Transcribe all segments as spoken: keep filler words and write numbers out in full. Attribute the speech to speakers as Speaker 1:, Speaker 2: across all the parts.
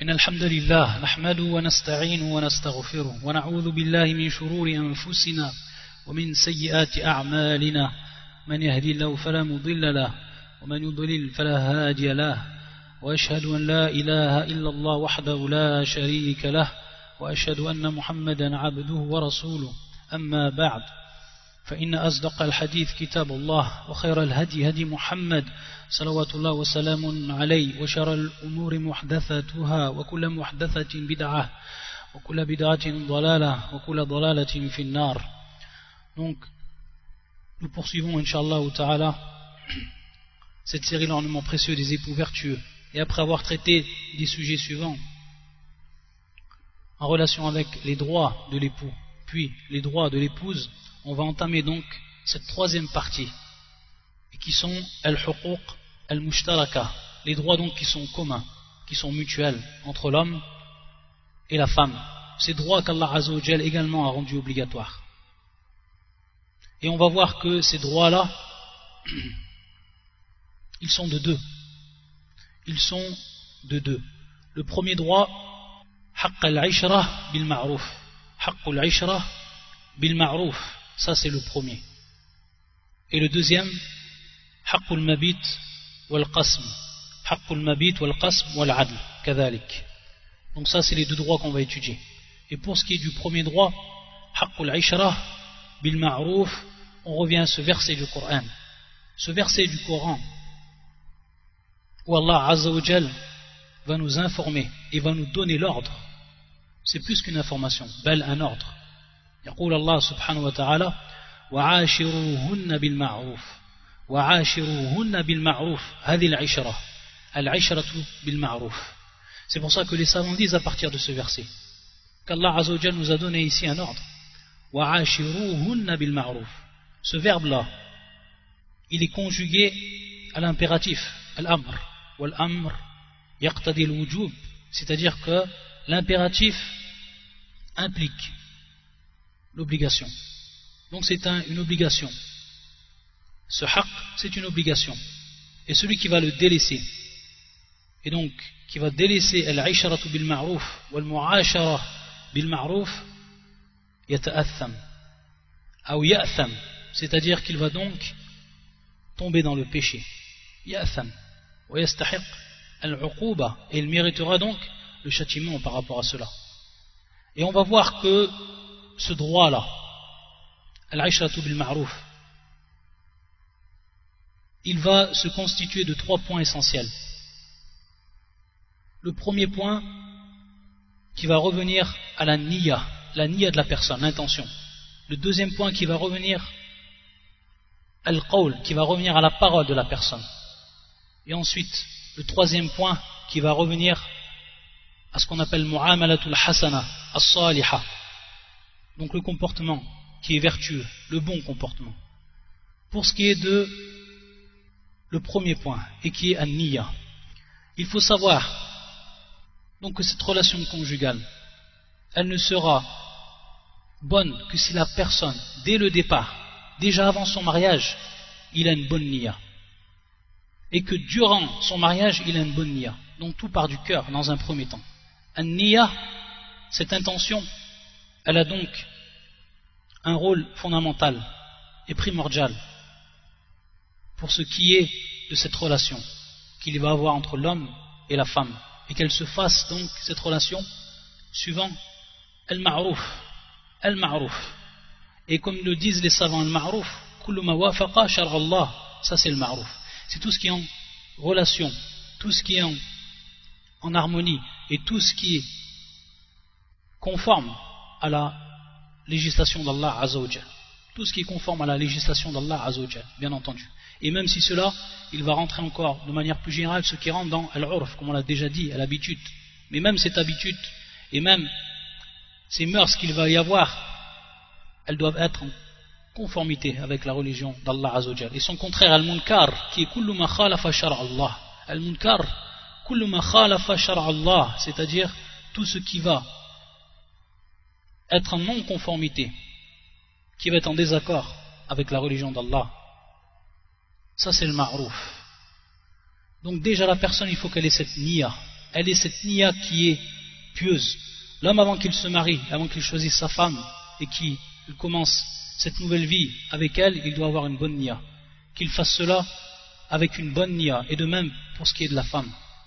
Speaker 1: إن الحمد لله نحمده ونستعينه ونستغفره ونعوذ بالله من شرور أنفسنا ومن سيئات أعمالنا من يهدي الله فلا مضل له ومن يضلل فلا هادي له وأشهد أن لا إله إلا الله وحده لا شريك له وأشهد أن محمدا عبده ورسوله أما بعد فإن أصدق الحديث كتاب الله وخير الهدي هدي محمد صلوات الله وسلام عليه وشر الأمور محدثاتها وكل محدثة بدعة وكل بدعة ضلالة وكل ضلالة في النار. Donc nous poursuivons Inch'Allah Ta'ala cette série l'ornement précieux des époux vertueux, et après avoir traité des sujets suivants en relation avec les droits de l'époux puis les droits de l'épouse, on va entamer donc cette troisième partie, et qui sont al-huquq al-mushtaraka, les droits donc qui sont communs, qui sont mutuels entre l'homme et la femme, ces droits qu'Allah Azza wa Jal également a rendus obligatoires. Et on va voir que ces droits-là, ils sont de deux. Ils sont de deux. Le premier droit, haqq al-ishra bil ma'ruf, haqq al-ishra bil ma'ruf, ça c'est le premier. Et le deuxième, haqq al-mabit wal-qasm, haqq al-mabit wal-qasm wal-adl, kadhalik. Donc ça c'est les deux droits qu'on va étudier. Et pour ce qui est du premier droit, haqq al-ishra bil ma'ruf, on revient à ce verset du Coran. Ce verset du Coran où Allah Azza wa Jal va nous informer et va nous donner l'ordre. C'est plus qu'une information, bel un ordre. يقول الله سبحانه وتعالى وعاشروهن بالمعروف وعاشروهن بالمعروف هذه العشرة العشرة بالمعروف. C'est pour ça que les savants disent à partir de ce verset qu'Allah Azza wa Jal nous a donné ici un ordre. وعاشروهن بالمعروف. Ce verbe-là, il est conjugué à l'impératif, al-amr, wal-amr yaqtadi al-wujub, c'est-à-dire que l'impératif implique l'obligation. Donc c'est un, une obligation. Ce haqq, c'est une obligation. Et celui qui va le délaisser, et donc qui va délaisser al-isharatu bil ma'ruf wal-mu'ashara bil ma'ruf, yata'atham ou ya'tham, c'est-à-dire qu'il va donc tomber dans le péché. Ya'tham wa yastahiq al-uquba, et il méritera donc le châtiment par rapport à cela. Et on va voir que ce droit-là, al-ishratu bil ma'ruf, il va se constituer de trois points essentiels. Le premier point qui va revenir à la niyya, la niyya de la personne, l'intention. Le deuxième point qui va revenir al-qawl, qui va revenir à la parole de la personne. Et ensuite, le troisième point qui va revenir à ce qu'on appelle mu'amalatul hasana, as-saliha. Donc le comportement qui est vertueux, le bon comportement. Pour ce qui est de le premier point, et qui est an-niyya, il faut savoir donc que cette relation conjugale, elle ne sera bonne que si la personne, dès le départ, déjà avant son mariage, il a une bonne niyya. Et que durant son mariage, il a une bonne niyya. Donc tout part du cœur dans un premier temps. An-niyya, cette intention, elle a donc un rôle fondamental et primordial pour ce qui est de cette relation qu'il va avoir entre l'homme et la femme, et qu'elle se fasse donc cette relation suivant al-ma'ruf, al-ma'ruf. Et comme le disent les savants, al-ma'ruf, kullu ma wafaqa shar'a Allah, ça c'est le ma'ruf. C'est tout ce qui est en relation, tout ce qui est en, en harmonie, et tout ce qui est conforme à la législation d'Allah Azza wa Jal. Tout ce qui est conforme à la législation d'Allah Azza wa Jal, bien entendu. Et même si cela, il va rentrer encore de manière plus générale ce qui rentre dans al-urf, comme on l'a déjà dit, à l'habitude. Mais même cette habitude, et même ces mœurs qu'il va y avoir, elles doivent être en conformité avec la religion d'Allah Azza wa Jal. Et son contraire, al-munkar, qui est kullu ma khalafa shar'a Allah. Al-munkar, kullu ma khalafa shar'a Allah, c'est-à-dire tout ce qui va être en non-conformité, qui va être en désaccord avec la religion d'Allah. Ça c'est le ma'rouf. Donc déjà la personne, il faut qu'elle ait cette niya, elle est cette niya qui est pieuse. L'homme, avant qu'il se marie, avant qu'il choisisse sa femme et qu'il commence cette nouvelle vie avec elle, il doit avoir une bonne niya. Qu'il fasse cela avec une bonne niya, et de même pour ce qui est de la femme.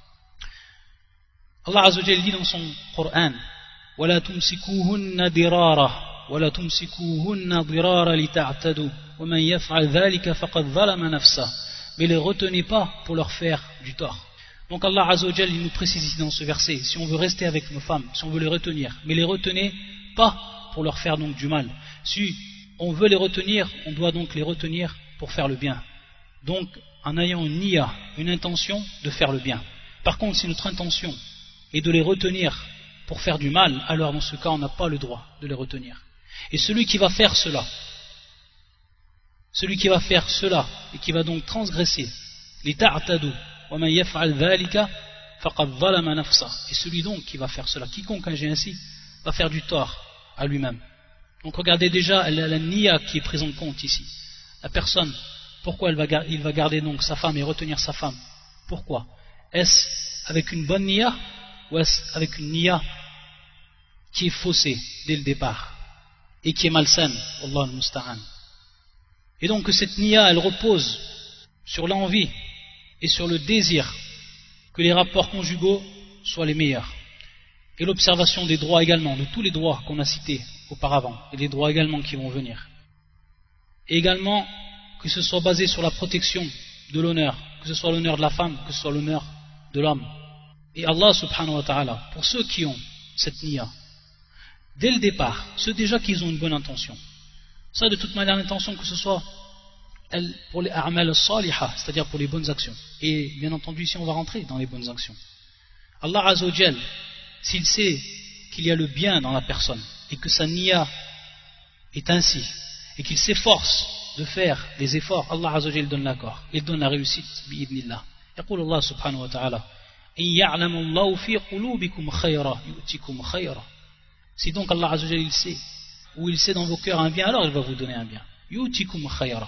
Speaker 1: Allah Azza wa Jalla dit dans son Coran: وَلَا تُمْسِكُوهُنَّ دِرَارًا وَلَا تُمْسِكُوهُنَّ ضِرَارًا لِتَعْتَدُوا وَمَنْ يَفْعَلْ ذَلِكَ فَقَدْ ظَلَمَ نَفْسَهُ. Mais les retenez pas pour leur faire du tort. Donc Allah Azza wa Jalla, il nous précise ici dans ce verset, si on veut rester avec nos femmes, si on veut les retenir, mais les retenez pas pour leur faire donc du mal. Si on veut les retenir, on doit donc les retenir pour faire le bien. Donc en ayant une niya, une intention de faire le bien. Par contre, si notre intention est de les retenir pour faire du mal, alors dans ce cas on n'a pas le droit de les retenir. Et celui qui va faire cela, celui qui va faire cela et qui va donc transgresser les ta'tadu wa man yaf'al dhalika faqad zalama nafsa, et celui donc qui va faire cela, quiconque agit ainsi, va faire du tort à lui-même. Donc regardez déjà la, la niya qui est prise en compte ici. La personne, pourquoi elle va, il va garder donc sa femme et retenir sa femme? Pourquoi? Est-ce avec une bonne niya ou est-ce avec une niya qui est faussée dès le départ et qui est malsaine? Allah al-Musta'an. Et donc cette niya, elle repose sur l'envie et sur le désir que les rapports conjugaux soient les meilleurs, et l'observation des droits également, de tous les droits qu'on a cités auparavant, et les droits également qui vont venir, et également que ce soit basé sur la protection de l'honneur, que ce soit l'honneur de la femme, que ce soit l'honneur de l'homme. Et Allah subhanahu wa ta'ala, pour ceux qui ont cette niya, dès le départ, ceux déjà qui ont une bonne intention, ça de toute manière l'intention, que ce soit pour les a'mal as-salihah, c'est-à-dire pour les bonnes actions, et bien entendu ici on va rentrer dans les bonnes actions. Allah Azza wa Jal, s'il sait qu'il y a le bien dans la personne et que sa niya est ainsi, et qu'il s'efforce de faire des efforts, Allah Azza wa Jal donne l'accord, il donne la réussite bi'idnillah. يقول الله سبحانه وتعالى إن يعلم الله في قلوبكم خيرا يؤتكم خيرا. Si donc Allah Azza wa Jal il sait, ou il sait dans vos cœurs un bien, alors il va vous donner un bien. يؤتكم خيرا.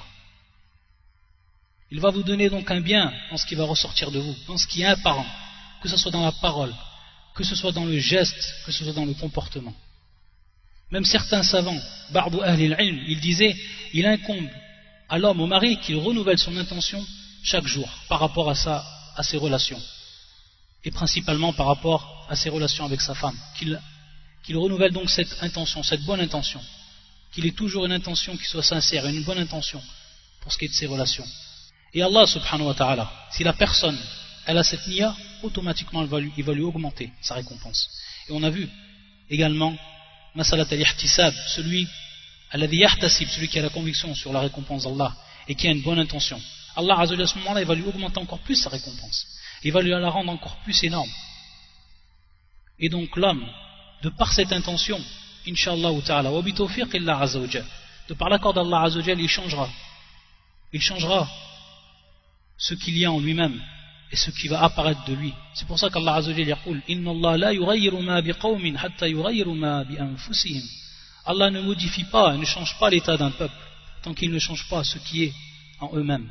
Speaker 1: Il va vous donner donc un bien dans ce qui va ressortir de vous, dans ce qui est apparent, que ce soit dans la parole, que ce soit dans le geste, que ce soit dans le comportement. Même certains savants, Ba'du Ahli al-Ilm, ils disaient, il incombe à l'homme, au mari, qu'il renouvelle son intention chaque jour par rapport à, sa, à ses relations, et principalement par rapport à ses relations avec sa femme, qu'il qu'il renouvelle donc cette intention, cette bonne intention, qu'il ait toujours une intention qui soit sincère, une bonne intention pour ce qui est de ses relations. Et Allah subhanahu wa ta'ala, si la personne elle a cette niya, automatiquement il va lui, il va lui augmenter sa récompense. Et on a vu également masalat al-ihtisab, celui alladhi yahtasib, celui qui a la conviction sur la récompense d'Allah et qui a une bonne intention. Allah Azza wa Jalla, à ce moment-là, il va lui augmenter encore plus sa récompense, il va lui la rendre encore plus énorme. Et donc l'homme, de par cette intention, inshallah ta'ala, wa bi tawfiq illa Azza wa Jalla, de par l'accord d'Allah Azza wa Jalla, il changera il changera ce qu'il y a en lui-même et ce qui va apparaître de lui. C'est pour ça qu'Allah Azza wa Jalla yaqul inna Allah la yughayyiru ma biqawmin hatta yughayyiru ma bi anfusihim. Allah ne modifie pas et ne change pas l'état d'un peuple tant qu'il ne change pas ce qui est en eux-mêmes.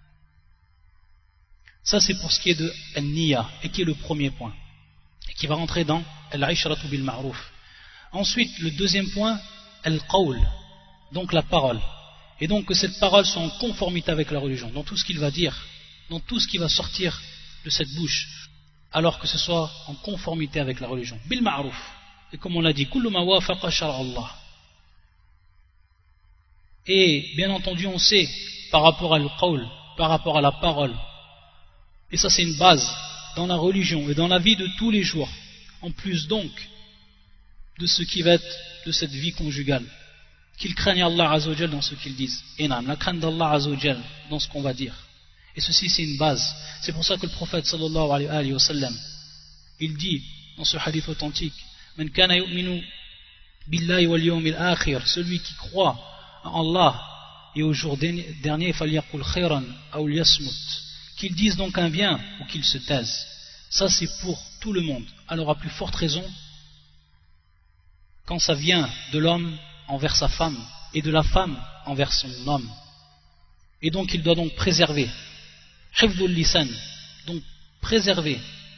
Speaker 1: Ça c'est pour ce qui est de al-niya, et qui est le premier point, et qui va rentrer dans al-ishratu bil ma'ruf. Ensuite le deuxième point, al-qawl, donc la parole. Et donc que cette parole soit en conformité avec la religion, dans tout ce qu'il va dire, dans tout ce qui va sortir de cette bouche, alors que ce soit en conformité avec la religion. Bil ma'ruf. Et comme on l'a dit, kullu ma wafaqa shar'a Allah. Et bien entendu, on sait par rapport à al-qawl, par rapport à la parole, et ça c'est une base dans la religion et dans la vie de tous les jours, en plus donc de ce qui va être de cette vie conjugale, qu'ils craignent Allah Azza wa Jal dans ce qu'ils disent. Et non, la crainte d'Allah Azza wa Jal dans ce qu'on va dire. Et ceci c'est une base. C'est pour ça que le prophète sallallahu alayhi wa sallam, il dit dans ce hadith authentique, Man kana yu'minu billahi wal yawmil akhir, celui qui croit en Allah et au jour dernier, falyaqul khayran aw liyasmut, qu'il dise donc un bien ou qu'il se taise. Ça c'est pour tout le monde. Alors à plus forte raison quand ça vient de l'homme envers sa femme et de la femme envers son homme. Et donc il doit donc préserver hifdhul lisan, donc préserver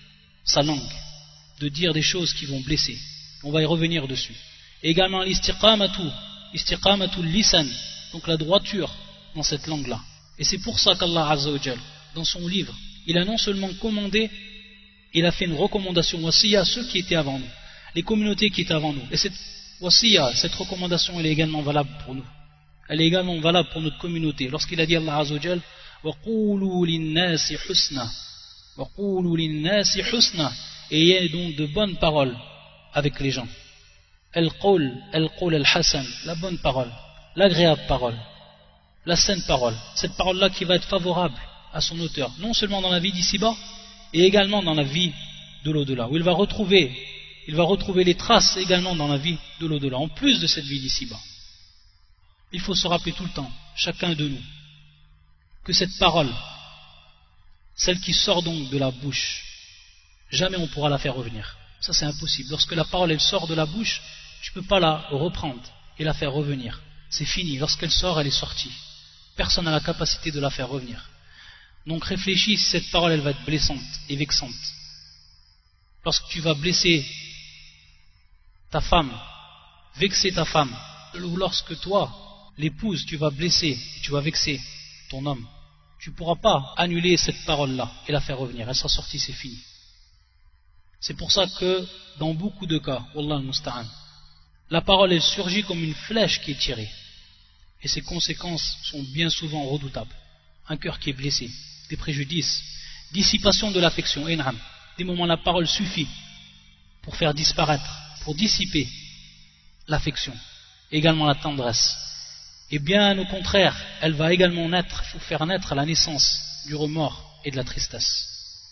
Speaker 1: sa langue, de dire des choses qui vont blesser. On va y revenir dessus. Et également l'istiqamatu, istiqamatu lisan, donc la droiture dans cette langue-là. Et c'est pour ça qu'Allah Azza wa Jal, dans son livre, il a non seulement commandé, il a fait une recommandation wasiya à ceux qui étaient avant nous, les communautés qui étaient avant nous. Et cette wasiya, cette recommandation, elle est également valable pour nous. Elle est également valable pour notre communauté. Lorsqu'il a dit Allah Azza wa Jal, وَقُولُوا لِلنَّاسِ حُسْنًا وَقُولُوا لِلنَّاسِ حُسْنًا, et il y a donc de bonnes paroles avec les gens. Al-qawl, al-qawl al-hasan, la bonne parole, l'agréable parole, la saine parole, cette parole-là qui va être favorable à son auteur, non seulement dans la vie d'ici-bas, et également dans la vie de l'au-delà, où il va retrouver, il va retrouver les traces également dans la vie de l'au-delà, en plus de cette vie d'ici-bas. Il faut se rappeler tout le temps, chacun de nous, que cette parole, celle qui sort donc de la bouche, jamais on pourra la faire revenir. Ça c'est impossible. Lorsque la parole elle sort de la bouche, tu ne peux pas la reprendre et la faire revenir. C'est fini. Lorsqu'elle sort, elle est sortie. Personne n'a la capacité de la faire revenir. Donc réfléchis si cette parole elle va être blessante et vexante. Lorsque tu vas blesser ta femme, vexer ta femme, ou lorsque toi, l'épouse, tu vas blesser, tu vas vexer ton homme, tu ne pourras pas annuler cette parole-là et la faire revenir. Elle sera sortie, c'est fini. C'est pour ça que dans beaucoup de cas, Wallah al-Musta'an, la parole elle surgit comme une flèche qui est tirée. Et ses conséquences sont bien souvent redoutables. Un cœur qui est blessé, des préjudices, dissipation de l'affection, enam. Des moments la parole suffit pour faire disparaître, pour dissiper l'affection, également la tendresse. Et bien au contraire, elle va également naître, il faut faire naître la naissance du remords et de la tristesse.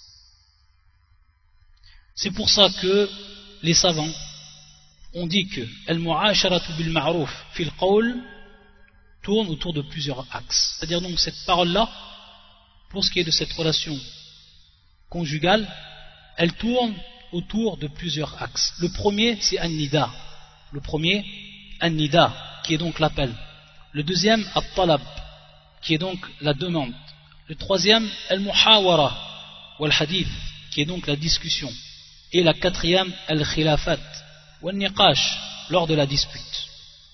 Speaker 1: C'est pour ça que les savants ont dit que al-mu'asharatu bil ma'ruf fil qawl tourne autour de plusieurs axes. C'est-à-dire donc cette parole-là, pour ce qui est de cette relation conjugale, elle tourne autour de plusieurs axes. Le premier, c'est an-nida. Le premier, an-nida, qui est donc l'appel. Le deuxième, at-talab, qui est donc la demande. Le troisième, al-muhawara wal-hadith, qui est donc la discussion. Et la quatrième, al-khilafat wal-niqash, lors de la dispute.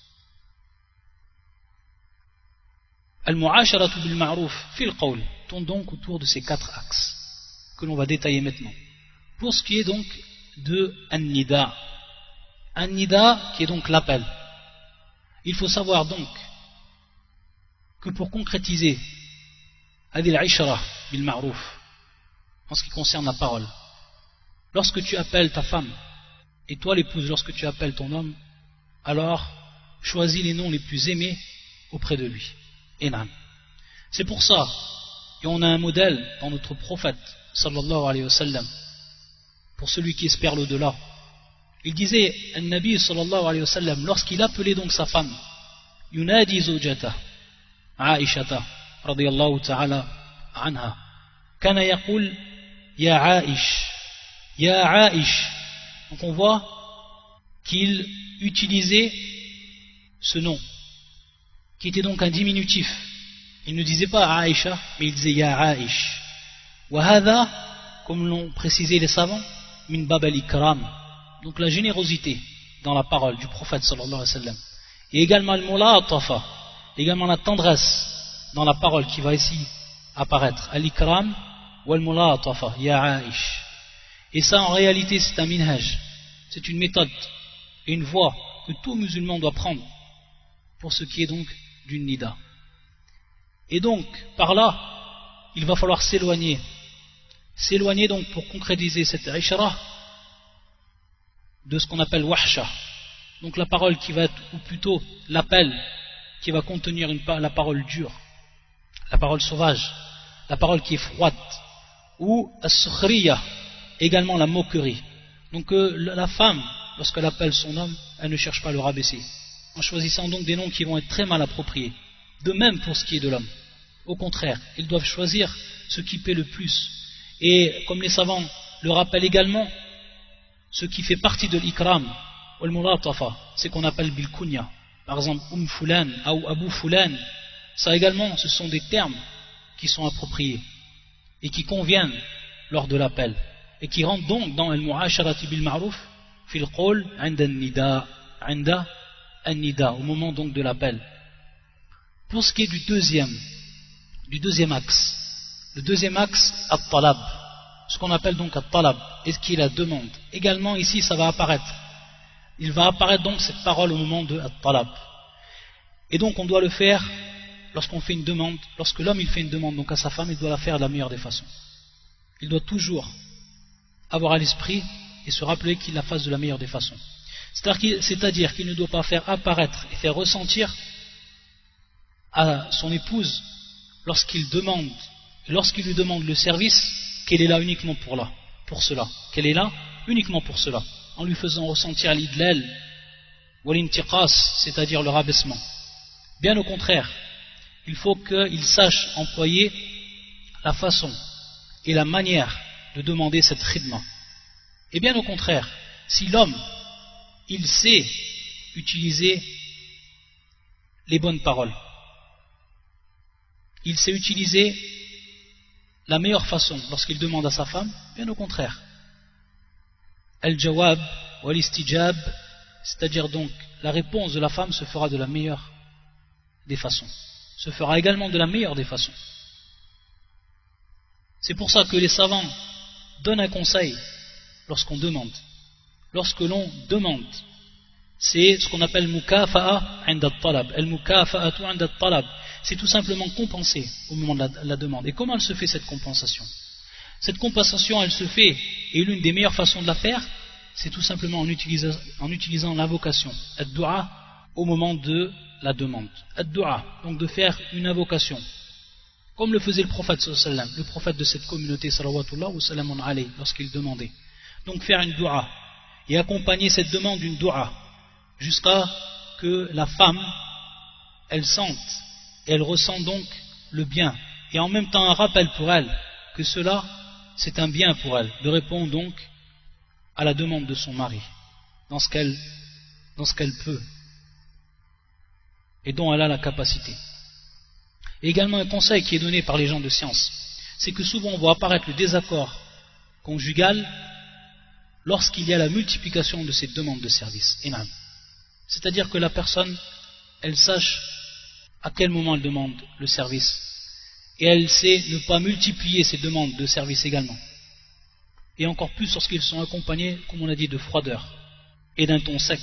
Speaker 1: Al-mu'asharatu bil ma'ruf fil qawl tourne donc autour de ces quatre axes que l'on va détailler maintenant. Pour ce qui est donc de an-nida, an-nida qui est donc l'appel. Il faut savoir donc que pour concrétiser hadil ishra bil ma'ruf en ce qui concerne la parole, lorsque tu appelles ta femme et toi l'épouse, lorsque tu appelles ton homme, alors choisis les noms les plus aimés auprès de lui. Enam. C'est pour ça, et on a un modèle dans notre prophète sallallahu alayhi wa sallam, pour celui qui espère l'au-delà. Il disait, un-Nabi sallallahu alayhi wa sallam, lorsqu'il appelait donc sa femme, yunadi zawjata, Aishata, radiyallahu ta'ala anha, kana yaqul, ya Aish, ya Aish. Donc on voit qu'il utilisait ce nom, qui était donc un diminutif. Il ne disait pas Aïcha, mais il disait Ya Aïch. Wa hadha, comme l'ont précisé les savants, min bab al-ikram, donc la générosité dans la parole du prophète sallallahu alayhi wa sallam. Et également al-mulatafa, également la tendresse dans la parole qui va ici apparaître. Al-ikram wa al-mulatafa, Ya Aïch. Et ça en réalité c'est un minhaj, c'est une méthode et une voie que tout musulman doit prendre pour ce qui est donc d'une nida. Et donc, par là, il va falloir s'éloigner. S'éloigner donc pour concrétiser cette ishra de ce qu'on appelle wahsha. Donc la parole qui va être, ou plutôt l'appel qui va contenir une, la parole dure, la parole sauvage, la parole qui est froide, ou as-sukhriya, également la moquerie. Donc euh, la femme, lorsqu'elle appelle son homme, elle ne cherche pas à le rabaisser, en choisissant donc des noms qui vont être très mal appropriés. De même pour ce qui est de l'homme. Au contraire, ils doivent choisir ce qui paie le plus. Et comme les savants le rappellent également, ce qui fait partie de l'ikram, ou al-mulatafa, c'est qu'on appelle bil-kunya. Par exemple, Um Fulan, ou Abu Fulan, ça également, ce sont des termes qui sont appropriés et qui conviennent lors de l'appel. et qui rentre donc dans al-mu'asharati bil ma'ruf fil qawl 'inda an-nida 'inda an-nida, au moment donc de l'appel. Pour ce qui est du deuxième du deuxième axe, le deuxième axe, at-talab, ce qu'on appelle donc at-talab, et ce qui est la demande. Également ici ça va apparaître, il va apparaître donc cette parole au moment de at-talab, et donc on doit le faire lorsqu'on fait une demande, lorsque l'homme il fait une demande donc à sa femme, il doit la faire de la meilleure des façons. Il doit toujours avoir à l'esprit et se rappeler qu'il la fasse de la meilleure des façons. C'est-à-dire qu'il ne doit pas faire apparaître et faire ressentir à son épouse, lorsqu'il demande, lorsqu'il lui demande le service, qu'elle est là uniquement pour, là, pour cela, qu'elle est là uniquement pour cela, en lui faisant ressentir l'idlal ou l'intiqas, c'est-à-dire le rabaissement. Bien au contraire, il faut qu'il sache employer la façon et la manière de demander cette khidma. Et bien au contraire, si l'homme il sait utiliser les bonnes paroles, il sait utiliser la meilleure façon lorsqu'il demande à sa femme, bien au contraire, al-jawab ou al-istijab, c'est-à-dire donc la réponse de la femme se fera de la meilleure des façons, se fera également de la meilleure des façons. C'est pour ça que les savants donnent un conseil lorsqu'on demande. Lorsque l'on demande, c'est ce qu'on appelle mukafa'a 'inda at-talab. Al-mukafa'atu 'inda at-talab, c'est tout simplement compenser au moment de la, la demande. Et comment elle se fait cette compensation? Cette compensation, elle se fait, et l'une des meilleures façons de la faire, c'est tout simplement en utilisant, en utilisant l'invocation, ad-du'a, au moment de la demande. Ad-du'a, donc de faire une invocation, comme le faisait le prophète sallallahu alayhi wa sallam, le prophète de cette communauté salawatullah wa salamun alayhi, lorsqu'il demandait. Donc faire une du'a, et accompagner cette demande d'une du'a, jusqu'à que la femme, elle sente, et elle ressent donc le bien, et en même temps un rappel pour elle, que cela, c'est un bien pour elle, de répondre donc à la demande de son mari, dans ce qu'elle, dans ce qu'elle peut, et dont elle a la capacité. Et également un conseil qui est donné par les gens de science, c'est que souvent on voit apparaître le désaccord conjugal lorsqu'il y a la multiplication de ces demandes de service. C'est-à-dire que la personne, elle sache à quel moment elle demande le service, et elle sait ne pas multiplier ces demandes de service également. Et encore plus lorsqu'ils sont accompagnés, comme on a dit, de froideur et d'un ton sec.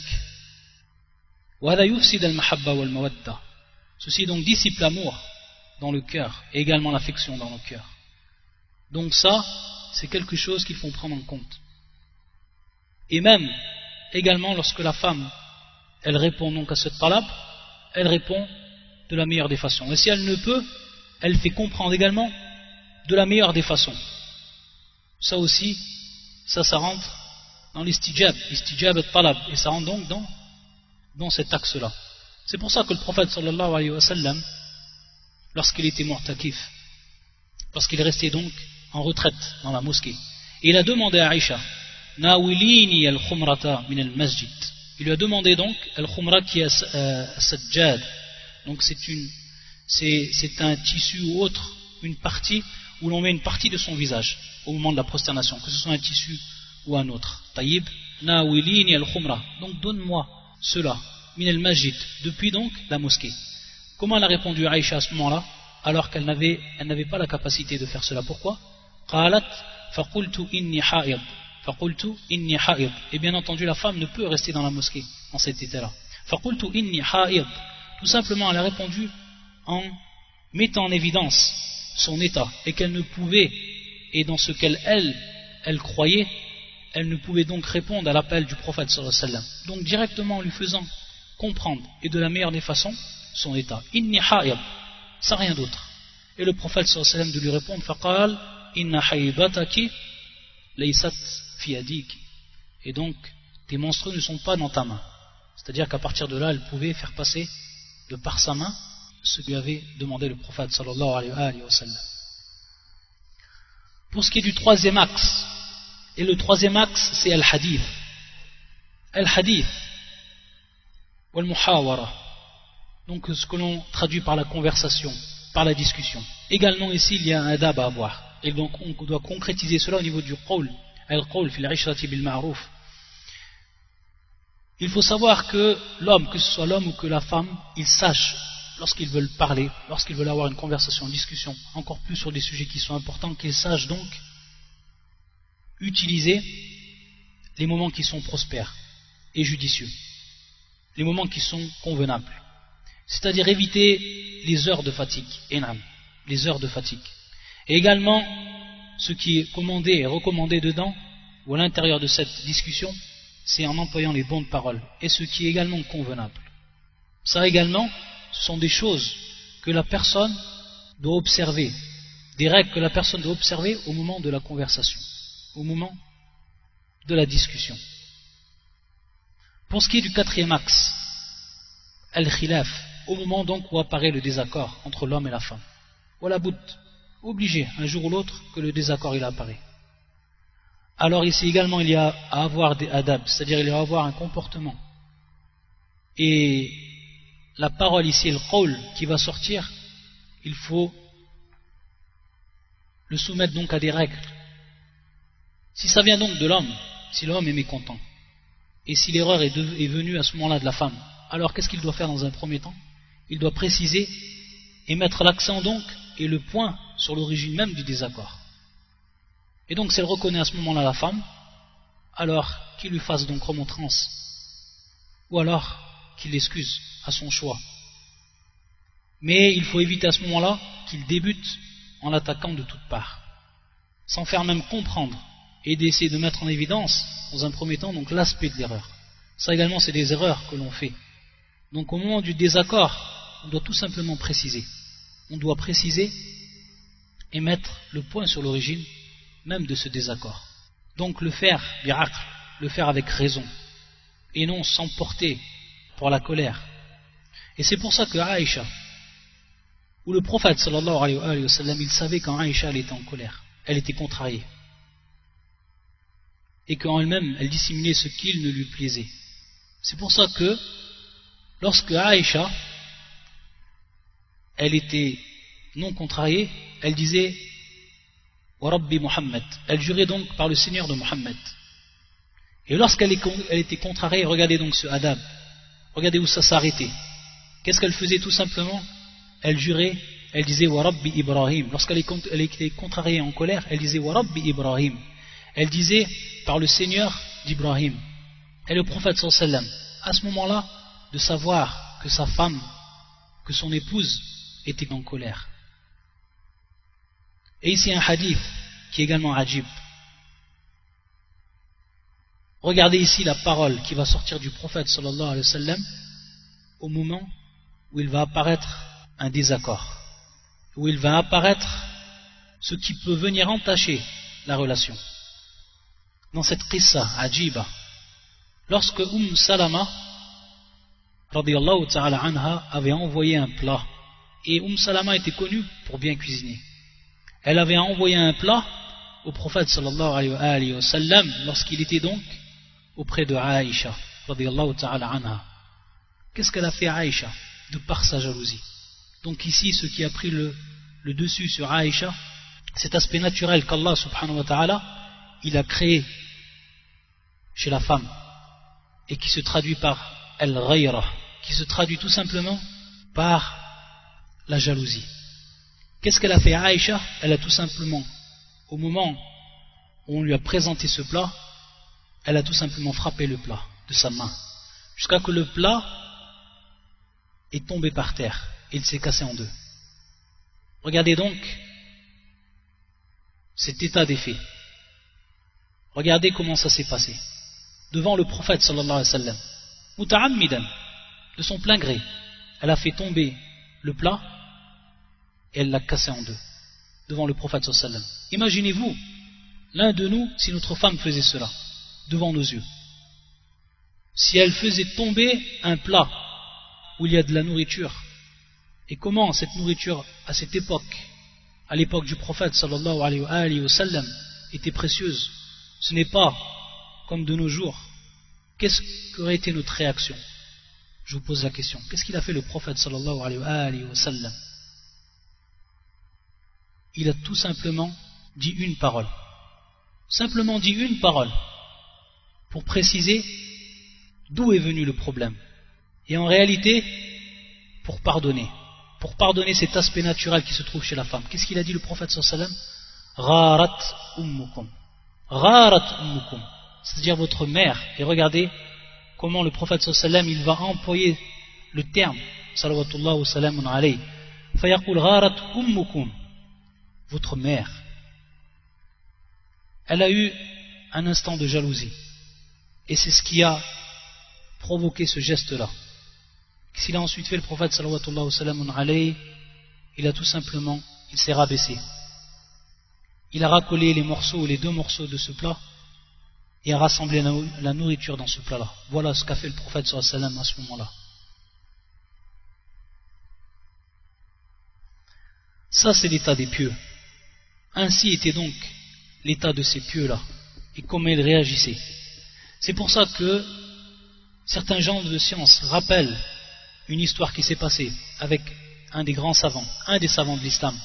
Speaker 1: Ceci donc dissipe l'amour dans le cœur et également l'affection dans le cœur. Donc ça, c'est quelque chose qu'il faut prendre en compte. Et même, également, lorsque la femme, elle répond donc à ce talab, elle répond de la meilleure des façons. Et si elle ne peut, elle fait comprendre également de la meilleure des façons. Ça aussi, ça, ça rentre dans l'istijab, l'istijab et talab, et ça rentre donc dans, dans cet axe-là. C'est pour ça que le prophète sallallahu alayhi wa sallam, lorsqu'il était mu'takif, lorsqu'il restait donc en retraite dans la mosquée, il a demandé à Aïcha, Nawilini al-khumrata min al-masjid. Il lui a demandé donc al-khumra qui est euh, sajjad. Donc c'est une, c'est, c'est un tissu ou autre, une partie où l'on met une partie de son visage au moment de la prosternation, que ce soit un tissu ou un autre. Taïb, Nawilini al-khumra. Donc donne-moi cela, min al-masjid, depuis donc la mosquée. Comment elle a répondu Aïcha à ce moment-là, alors qu'elle n'avait, elle n'avait pas la capacité de faire cela? Pourquoi? Qalat faqultu inni ha'id. Faqultu inni ha'id. Et bien entendu, la femme ne peut rester dans la mosquée en cet état-là. Faqultu inni ha'id. Tout simplement, elle a répondu en mettant en évidence son état et qu'elle ne pouvait, et dans ce qu'elle elle, elle croyait, elle ne pouvait donc répondre à l'appel du prophète sallallahu alayhi wa sallam. Donc directement en lui faisant comprendre et de la meilleure des façons son état. Inni ha'id, sans rien d'autre. Et le prophète sallallahu alayhi wa sallam de lui répondre, faqal inna ha'idataki laysat fi yadik. Et donc tes menstrues ne sont pas dans ta main. C'est-à-dire qu'à partir de là, elle pouvait faire passer de par sa main ce que lui avait demandé le prophète sallallahu alayhi wa sallam. Pour ce qui est du troisième axe, et le troisième axe c'est al-hadith. Al-hadith wal-muhawara, donc ce que l'on traduit par la conversation, par la discussion. Également ici il y a un adab à avoir, et donc on doit concrétiser cela au niveau du qawl, al-qawl fil 'ishrati bil ma'ruf. Il faut savoir que l'homme, que ce soit l'homme ou que la femme, ils sachent, lorsqu'ils veulent parler, lorsqu'ils veulent avoir une conversation, une discussion, encore plus sur des sujets qui sont importants, qu'ils sachent donc utiliser les moments qui sont prospères et judicieux, les moments qui sont convenables. C'est-à-dire éviter les heures de fatigue, énorme, les heures de fatigue. Et également, ce qui est commandé et recommandé dedans, ou à l'intérieur de cette discussion, c'est en employant les bonnes paroles, et ce qui est également convenable. Ça également, ce sont des choses que la personne doit observer, des règles que la personne doit observer au moment de la conversation, au moment de la discussion. Pour ce qui est du quatrième axe, al-khilaf, au moment donc où apparaît le désaccord entre l'homme et la femme. Voilà bout, obligé, un jour ou l'autre, que le désaccord il apparaît. Alors ici également il y a à avoir des adab, c'est-à-dire il y a à avoir un comportement. Et la parole ici, le qawl qui va sortir, il faut le soumettre donc à des règles. Si ça vient donc de l'homme, si l'homme est mécontent, et si l'erreur est, est venue à ce moment-là de la femme, alors qu'est-ce qu'il doit faire dans un premier temps? Il doit préciser et mettre l'accent donc et le point sur l'origine même du désaccord. Et donc, si elle reconnaît à ce moment-là la femme, alors qu'il lui fasse donc remontrance, ou alors qu'il l'excuse à son choix. Mais il faut éviter à ce moment-là qu'il débute en l'attaquant de toutes parts, sans faire même comprendre et d'essayer de mettre en évidence, dans un premier temps, donc l'aspect de l'erreur. Ça également, c'est des erreurs que l'on fait. Donc, au moment du désaccord, on doit tout simplement préciser. On doit préciser et mettre le point sur l'origine même de ce désaccord. Donc le faire bi'aql, le faire avec raison, et non s'emporter pour la colère. Et c'est pour ça que Aïcha, ou le prophète sallallahu alayhi wa sallam, il savait quand Aïcha elle était en colère, elle était contrariée, et qu'en elle-même elle dissimulait ce qu'il ne lui plaisait. C'est pour ça que lorsque Aïcha elle était non contrariée, elle disait wa Rabbi Muhammad, elle jurait donc par le Seigneur de Muhammad. Et lorsqu'elle était contrariée, regardez donc ce adab, regardez où ça s'arrêtait. Qu'est-ce qu'elle faisait tout simplement? Elle jurait, elle disait wa Rabbi Ibrahim. Lorsqu'elle était contrariée en colère, elle disait wa Rabbi Ibrahim. Elle disait par le Seigneur d'Ibrahim. Et le prophète sallallahu alayhi wa sallam, à ce moment-là, de savoir que sa femme, que son épouse était en colère. Et ici un hadith qui est également ajib. Regardez ici la parole qui va sortir du prophète sallallahu alayhi wa sallam au moment où il va apparaître un désaccord, où il va apparaître ce qui peut venir entacher la relation. Dans cette qissa ajiba, lorsque Umm Salama radiyallahu ta'ala anha avait envoyé un plat, et Umm Salama était connue pour bien cuisiner, elle avait envoyé un plat au prophète sallallahu alayhi wa sallam lorsqu'il était donc auprès de Aïcha radiyallahu ta'ala anha. Qu'est-ce qu'elle a fait à Aïcha de par sa jalousie? Donc ici ce qui a pris le, le dessus sur Aïcha, cet aspect naturel qu'Allah subhanahu wa ta'ala il a créé chez la femme et qui se traduit par al-ghayra, qui se traduit tout simplement par la jalousie. Qu'est-ce qu'elle a fait à Aïcha? Elle a tout simplement, au moment où on lui a présenté ce plat, elle a tout simplement frappé le plat de sa main, jusqu'à que le plat est tombé par terre et il s'est cassé en deux. Regardez donc cet état des faits. Regardez comment ça s'est passé. Devant le prophète sallallahu alayhi wa sallam, muta'ammidan, de son plein gré, elle a fait tomber le plat et elle l'a cassé en deux devant le prophète sallallahu alayhi wa sallam. Imaginez-vous l'un de nous si notre femme faisait cela devant nos yeux, si elle faisait tomber un plat où il y a de la nourriture, et comment cette nourriture à cette époque, à l'époque du prophète sallallahu alayhi wa sallam, était précieuse. Ce n'est pas comme de nos jours. Qu'est-ce qu'aurait été notre réaction? Je vous pose la question. Qu'est-ce qu'il a fait le prophète sallallahu alayhi wa sallam? Il a tout simplement dit une parole. simplement dit une parole pour préciser d'où est venu le problème. Et en réalité, pour pardonner. Pour pardonner cet aspect naturel qui se trouve chez la femme. Qu'est-ce qu'il a dit le prophète sallallahu alayhi wa sallam? Gharat ummukum. Gharat ummukum. C'est-à-dire votre mère. Et regardez comment le prophète sallallahu alayhi wa sallam, il va employer le terme. Salawatullah wa salamun alayhi. Fayaqul gharat ummukum. Votre mère. Elle a eu un instant de jalousie. Et c'est ce qui a provoqué ce geste-là. S'il a ensuite fait, le prophète sallallahu alayhi wa sallam, il a tout simplement, il s'est rabaissé. Il a racolé les morceaux, les deux morceaux de ce plat, et a rassemblé la nourriture dans ce plat-là. Voilà ce qu'a fait le prophète sallallahu alayhi wa sallam à ce moment-là. Ça, c'est l'état des pieux. Ainsi était donc l'état de ces pieux-là, et comment ils réagissaient. C'est pour ça que certains gens de science rappellent une histoire qui s'est passée avec un des grands savants, un des savants de l'islam.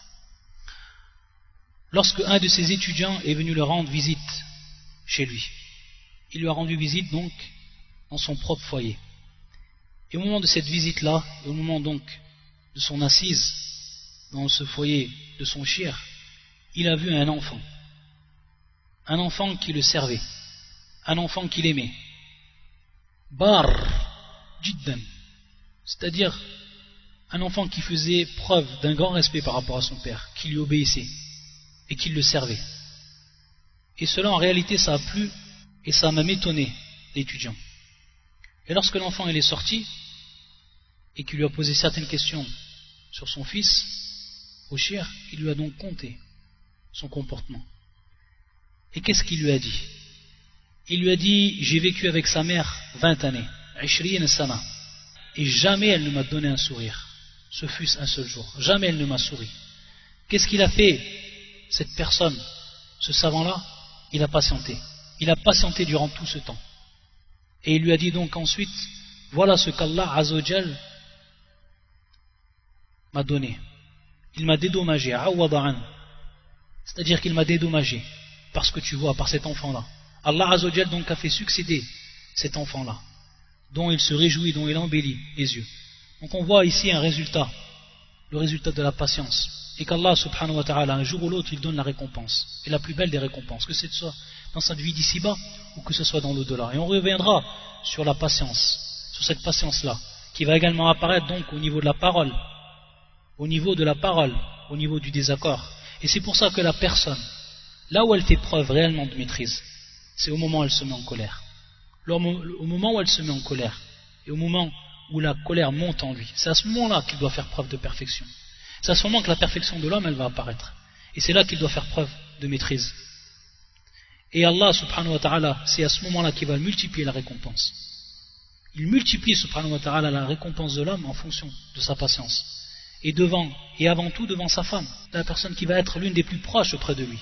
Speaker 1: Lorsque un de ses étudiants est venu le rendre visite chez lui, il lui a rendu visite donc dans son propre foyer. Et au moment de cette visite-là, et au moment donc de son assise dans ce foyer de son shir, il a vu un enfant, un enfant qui le servait, un enfant qu'il aimait, bar jiddan, c'est-à-dire un enfant qui faisait preuve d'un grand respect par rapport à son père, qui lui obéissait et qui le servait. Et cela en réalité ça a plu et ça a même étonné l'étudiant. Et lorsque l'enfant il est sorti et qu'il lui a posé certaines questions sur son fils, au shir, il lui a donc conté son comportement. Et qu'est-ce qu'il lui a dit? Il lui a dit, j'ai vécu avec sa mère vingt années, ishrin sana, et jamais elle ne m'a donné un sourire, ce fût-ce un seul jour, jamais elle ne m'a souri. Qu'est-ce qu'il a fait, cette personne, ce savant-là? Il a patienté, il a patienté durant tout ce temps. Et il lui a dit donc ensuite, voilà ce qu'Allah Azza wa Jal m'a donné. Il m'a dédommagé, c'est-à-dire qu'il m'a dédommagé, parce que tu vois, par cet enfant-là. Allah Azza wa Jal donc a fait succéder cet enfant-là, dont il se réjouit, dont il embellit les yeux. Donc on voit ici un résultat, le résultat de la patience, et qu'Allah subhanahu wa ta'ala, un jour ou l'autre, il donne la récompense, et la plus belle des récompenses, que ce soit dans cette vie d'ici-bas, ou que ce soit dans l'au-delà. Et on reviendra sur la patience, sur cette patience-là, qui va également apparaître donc au niveau de la parole, au niveau de la parole, au niveau du désaccord. Et c'est pour ça que la personne, là où elle fait preuve réellement de maîtrise, c'est au moment où elle se met en colère. Au moment où elle se met en colère, et au moment où la colère monte en lui, c'est à ce moment-là qu'il doit faire preuve de perfection. C'est à ce moment que la perfection de l'homme, elle va apparaître. Et c'est là qu'il doit faire preuve de maîtrise. Et Allah subhanahu wa ta'ala, c'est à ce moment-là qu'il va multiplier la récompense. Il multiplie subhanahu wa ta'ala la récompense de l'homme en fonction de sa patience. Et devant, et avant tout devant sa femme, la personne qui va être l'une des plus proches auprès de lui.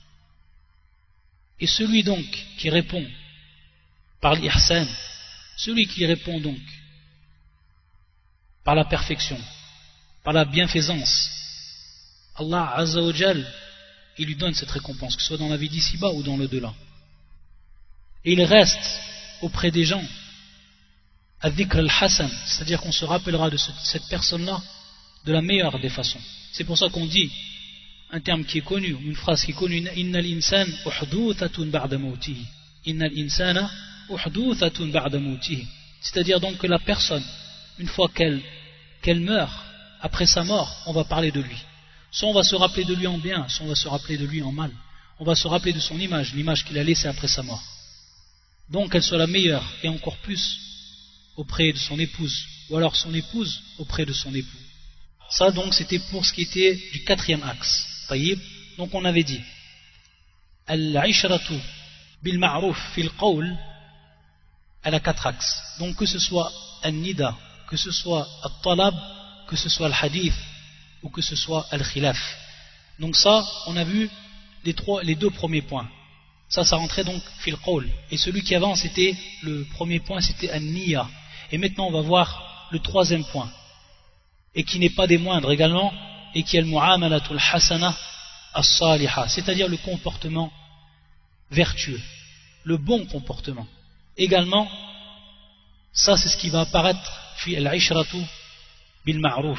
Speaker 1: Et celui donc qui répond par l'ihsan, celui qui répond donc par la perfection, par la bienfaisance, Allah Azza wa Jal, il lui donne cette récompense, que ce soit dans la vie d'ici-bas ou dans l'au-delà. Et il reste auprès des gens al-dhikr al-hasan, c'est-à-dire qu'on se rappellera de cette personne-là de la meilleure des façons. C'est pour ça qu'on dit un terme qui est connu, une phrase qui est connue, innal insan uhduthatun ba'da mawtihi. Innal insana uhduthatun ba'da mawtihi. C'est-à-dire donc que la personne, une fois qu'elle qu'elle meurt, après sa mort, on va parler de lui. Soit on va se rappeler de lui en bien, soit on va se rappeler de lui en mal. On va se rappeler de son image, l'image qu'il a laissée après sa mort. Donc qu'elle soit la meilleure, et encore plus auprès de son épouse, ou alors son épouse auprès de son époux. Ça donc c'était pour ce qui était du quatrième axe. Donc on avait dit al-ishratu bil ma'ruf fil qawl, elle a quatre axes. Donc que ce soit al-nida, que ce soit al-talab, que ce soit al-hadith ou que ce soit al-khilaf. Donc ça on a vu les, trois, les deux premiers points. Ça ça rentrait donc fil qawl. Et celui qui avant c'était le premier point, c'était al-niya. Et maintenant on va voir le troisième point, et qui n'est pas des moindres également, et qui est le mu'amalatul hasana as-saliha, c'est-à-dire le comportement vertueux, le bon comportement. Également, ça c'est ce qui va apparaître fi al-ishratu bil ma'ruf.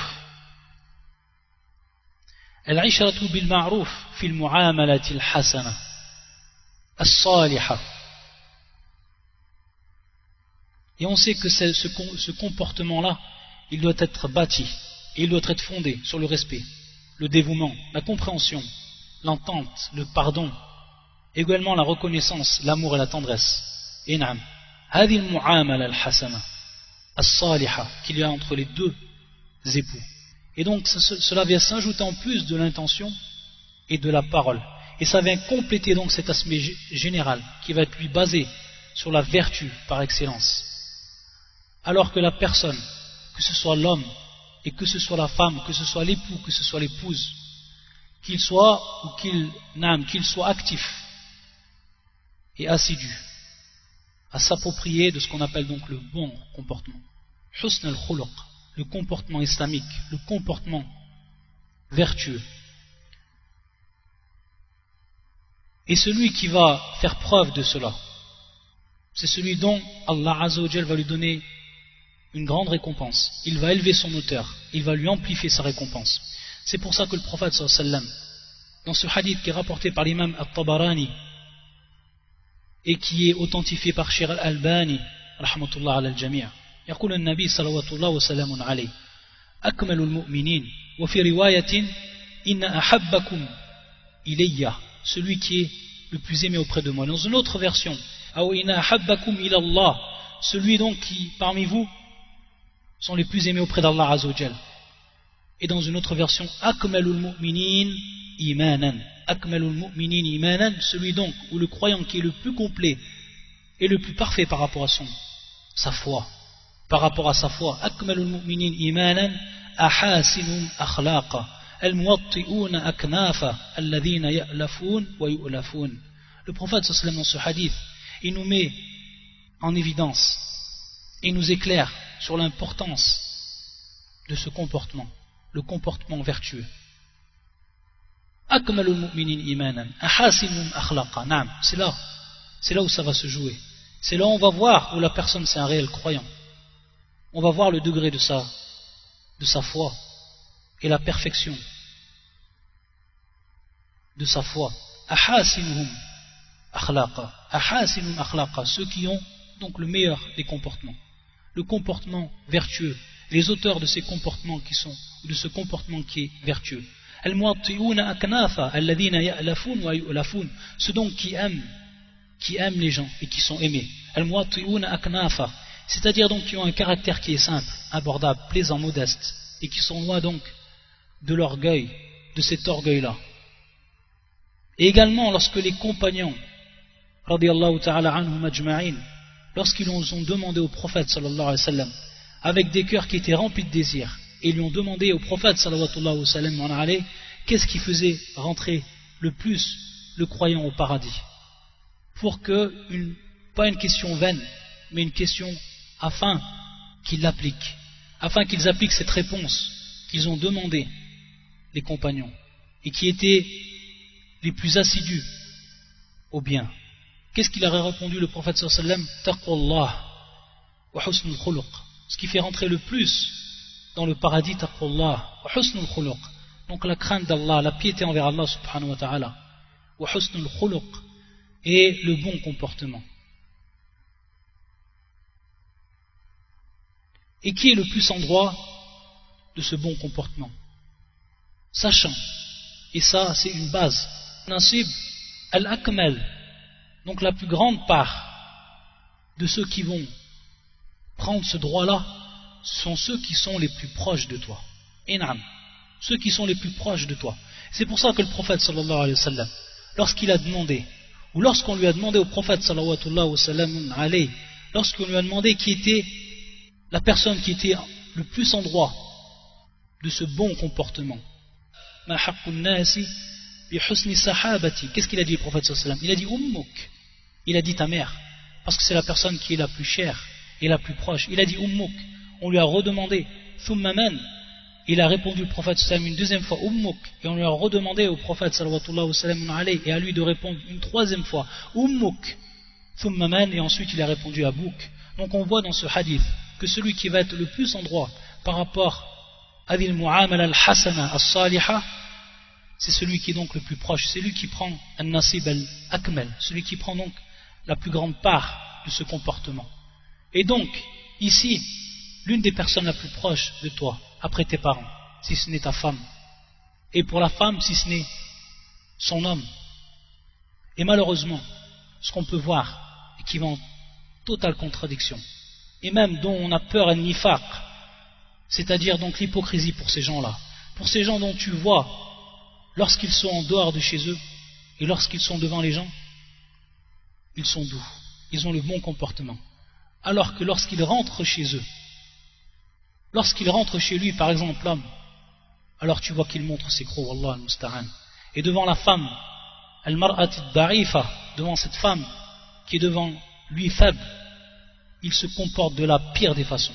Speaker 1: Al-ishratu bil ma'ruf fi al-mu'amalati al-hasana as-salihah. Et on sait que ce, ce comportement-là, il doit être bâti, et il doit être fondé sur le respect, le dévouement, la compréhension, l'entente, le pardon, également la reconnaissance, l'amour et la tendresse. Et naam, هذه المعاملة الحسنة الصالحة qu'il y a entre les deux époux. Et donc cela vient s'ajouter en plus de l'intention et de la parole. Et ça vient compléter donc cet aspect général qui va être lui basé sur la vertu par excellence. Alors que la personne, que ce soit l'homme et que ce soit la femme, que ce soit l'époux, que ce soit l'épouse, qu'il soit ou qu'il n'âme, qu'il soit actif et assidu à s'approprier de ce qu'on appelle donc le bon comportement. Husn al-khuluq, le comportement islamique, le comportement vertueux. Et celui qui va faire preuve de cela, c'est celui dont Allah Azza wa Jal va lui donner une grande récompense. Il va élever son auteur, il va lui amplifier sa récompense. C'est pour ça que le prophète sallallahu alayhi wa sallam, dans ce hadith qui est rapporté par l'imam At-Tabarani et qui est authentifié par Sheikh Al-Albani rahmatullah ala al-jami', يقول النبي صلوات الله وسلام عليه أكمل المؤمنين وفي رواية إن أحبكم إلي, celui qui est le plus aimé auprès de moi. Dans une autre version, أو إن أحبكم إلى الله, celui donc qui parmi vous sont les plus aimés auprès d'Allah Azza wa Jal. Et dans une autre version, akmalul mu'minin imanan, akmalul mu'minin imanan, celui donc ou le croyant qui est le plus complet et le plus parfait par rapport à son sa foi, par rapport à sa foi, akmalul mu'minin imanan ahasinum akhlaqa almuwatti'una aknafa alladhina ya'lafun wa yu'lafun. Le prophète sallallahu alayhi wa sallam dans ce hadith, il nous met en évidence et nous éclaire sur l'importance de ce comportement, le comportement vertueux. Akmalul mu'minin imanan ahasinum akhlaqa. Naam, c'est là, c'est là où ça va se jouer. C'est là où on va voir où la personne c'est un réel croyant. On va voir le degré de sa, de sa foi et la perfection de sa foi. Ahasinum akhlaqa, ahasinum akhlaqa, ceux qui ont donc le meilleur des comportements, le comportement vertueux, les auteurs de ces comportements qui sont, de ce comportement qui est vertueux. Al-muwatti'una aknafa alladhina ya'lafun wa yu'lafun, ceux donc qui aiment, qui aiment les gens et qui sont aimés. Al-muwatti'una aknafa, c'est-à-dire donc qui ont un caractère qui est simple, abordable, plaisant, modeste, et qui sont loin donc de l'orgueil, de cet orgueil-là. Et également lorsque les compagnons, radiyallahu ta'ala anhum ajma'in, lorsqu'ils ont demandé au prophète sallallahu alayhi wa sallam, avec des cœurs qui étaient remplis de désir, et ils lui ont demandé au prophète sallallahu alayhi wa sallam, qu'est-ce qui faisait rentrer le plus le croyant au paradis, pour que, une, pas une question vaine, mais une question afin qu'ils l'appliquent, afin qu'ils appliquent cette réponse qu'ils ont demandé, les compagnons, et qui étaient les plus assidus au bien. Qu'est-ce qu'il aurait répondu le prophète sallallahu alayhi wa sallam? Taqwallah wa husnul khuluq. Ce qui fait rentrer le plus dans le paradis, taqwallah wa husnul khuluq. Donc la crainte d'Allah, la piété envers Allah subhanahu wa ta'ala. Wa husnul khuluq, et le bon comportement. Et qui est le plus en droit de ce bon comportement? Sachant, et ça c'est une base, nasib al-akmal, donc la plus grande part de ceux qui vont prendre ce droit-là sont ceux qui sont les plus proches de toi. Inam, ceux qui sont les plus proches de toi. C'est pour ça que le prophète sallallahu alayhi wa sallam, lorsqu'il a demandé, ou lorsqu'on lui a demandé au prophète sallallahu alayhi wa sallam, lorsqu'on lui a demandé qui était la personne qui était le plus en droit de ce bon comportement, qu'est-ce qu'il a dit le prophète sallallahu alayhi wa sallam? Il a dit ummuk, il a dit ta mère, parce que c'est la personne qui est la plus chère et la plus proche. Il a dit ummuk. On lui a redemandé thumma man, il a répondu le prophète sallam une deuxième fois Ummuk, et on lui a redemandé au prophète sallallahu alayhi et à lui de répondre une troisième fois Ummuk thumma man, et ensuite il a répondu Abouk. Donc on voit dans ce hadith que celui qui va être le plus en droit par rapport à al mu'amala al-hasana as-saliha, c'est celui qui est donc le plus proche, c'est lui qui prend an-nasib al-akmal, celui qui prend donc la plus grande part de ce comportement. Et donc ici, l'une des personnes la plus proche de toi après tes parents, si ce n'est ta femme, et pour la femme, si ce n'est son homme. Et malheureusement, ce qu'on peut voir, et qui va en totale contradiction, et même dont on a peur al nifaq, c'est-à-dire donc l'hypocrisie pour ces gens-là, pour ces gens dont tu vois, lorsqu'ils sont en dehors de chez eux, et lorsqu'ils sont devant les gens, ils sont doux, ils ont le bon comportement, alors que lorsqu'ils rentrent chez eux, lorsqu'il rentre chez lui, par exemple l'homme, alors tu vois qu'il montre ses crocs, wallah al-musta'an. Et devant la femme, al-mar'at ad-da'ifa, devant cette femme qui est devant lui faible, il se comporte de la pire des façons.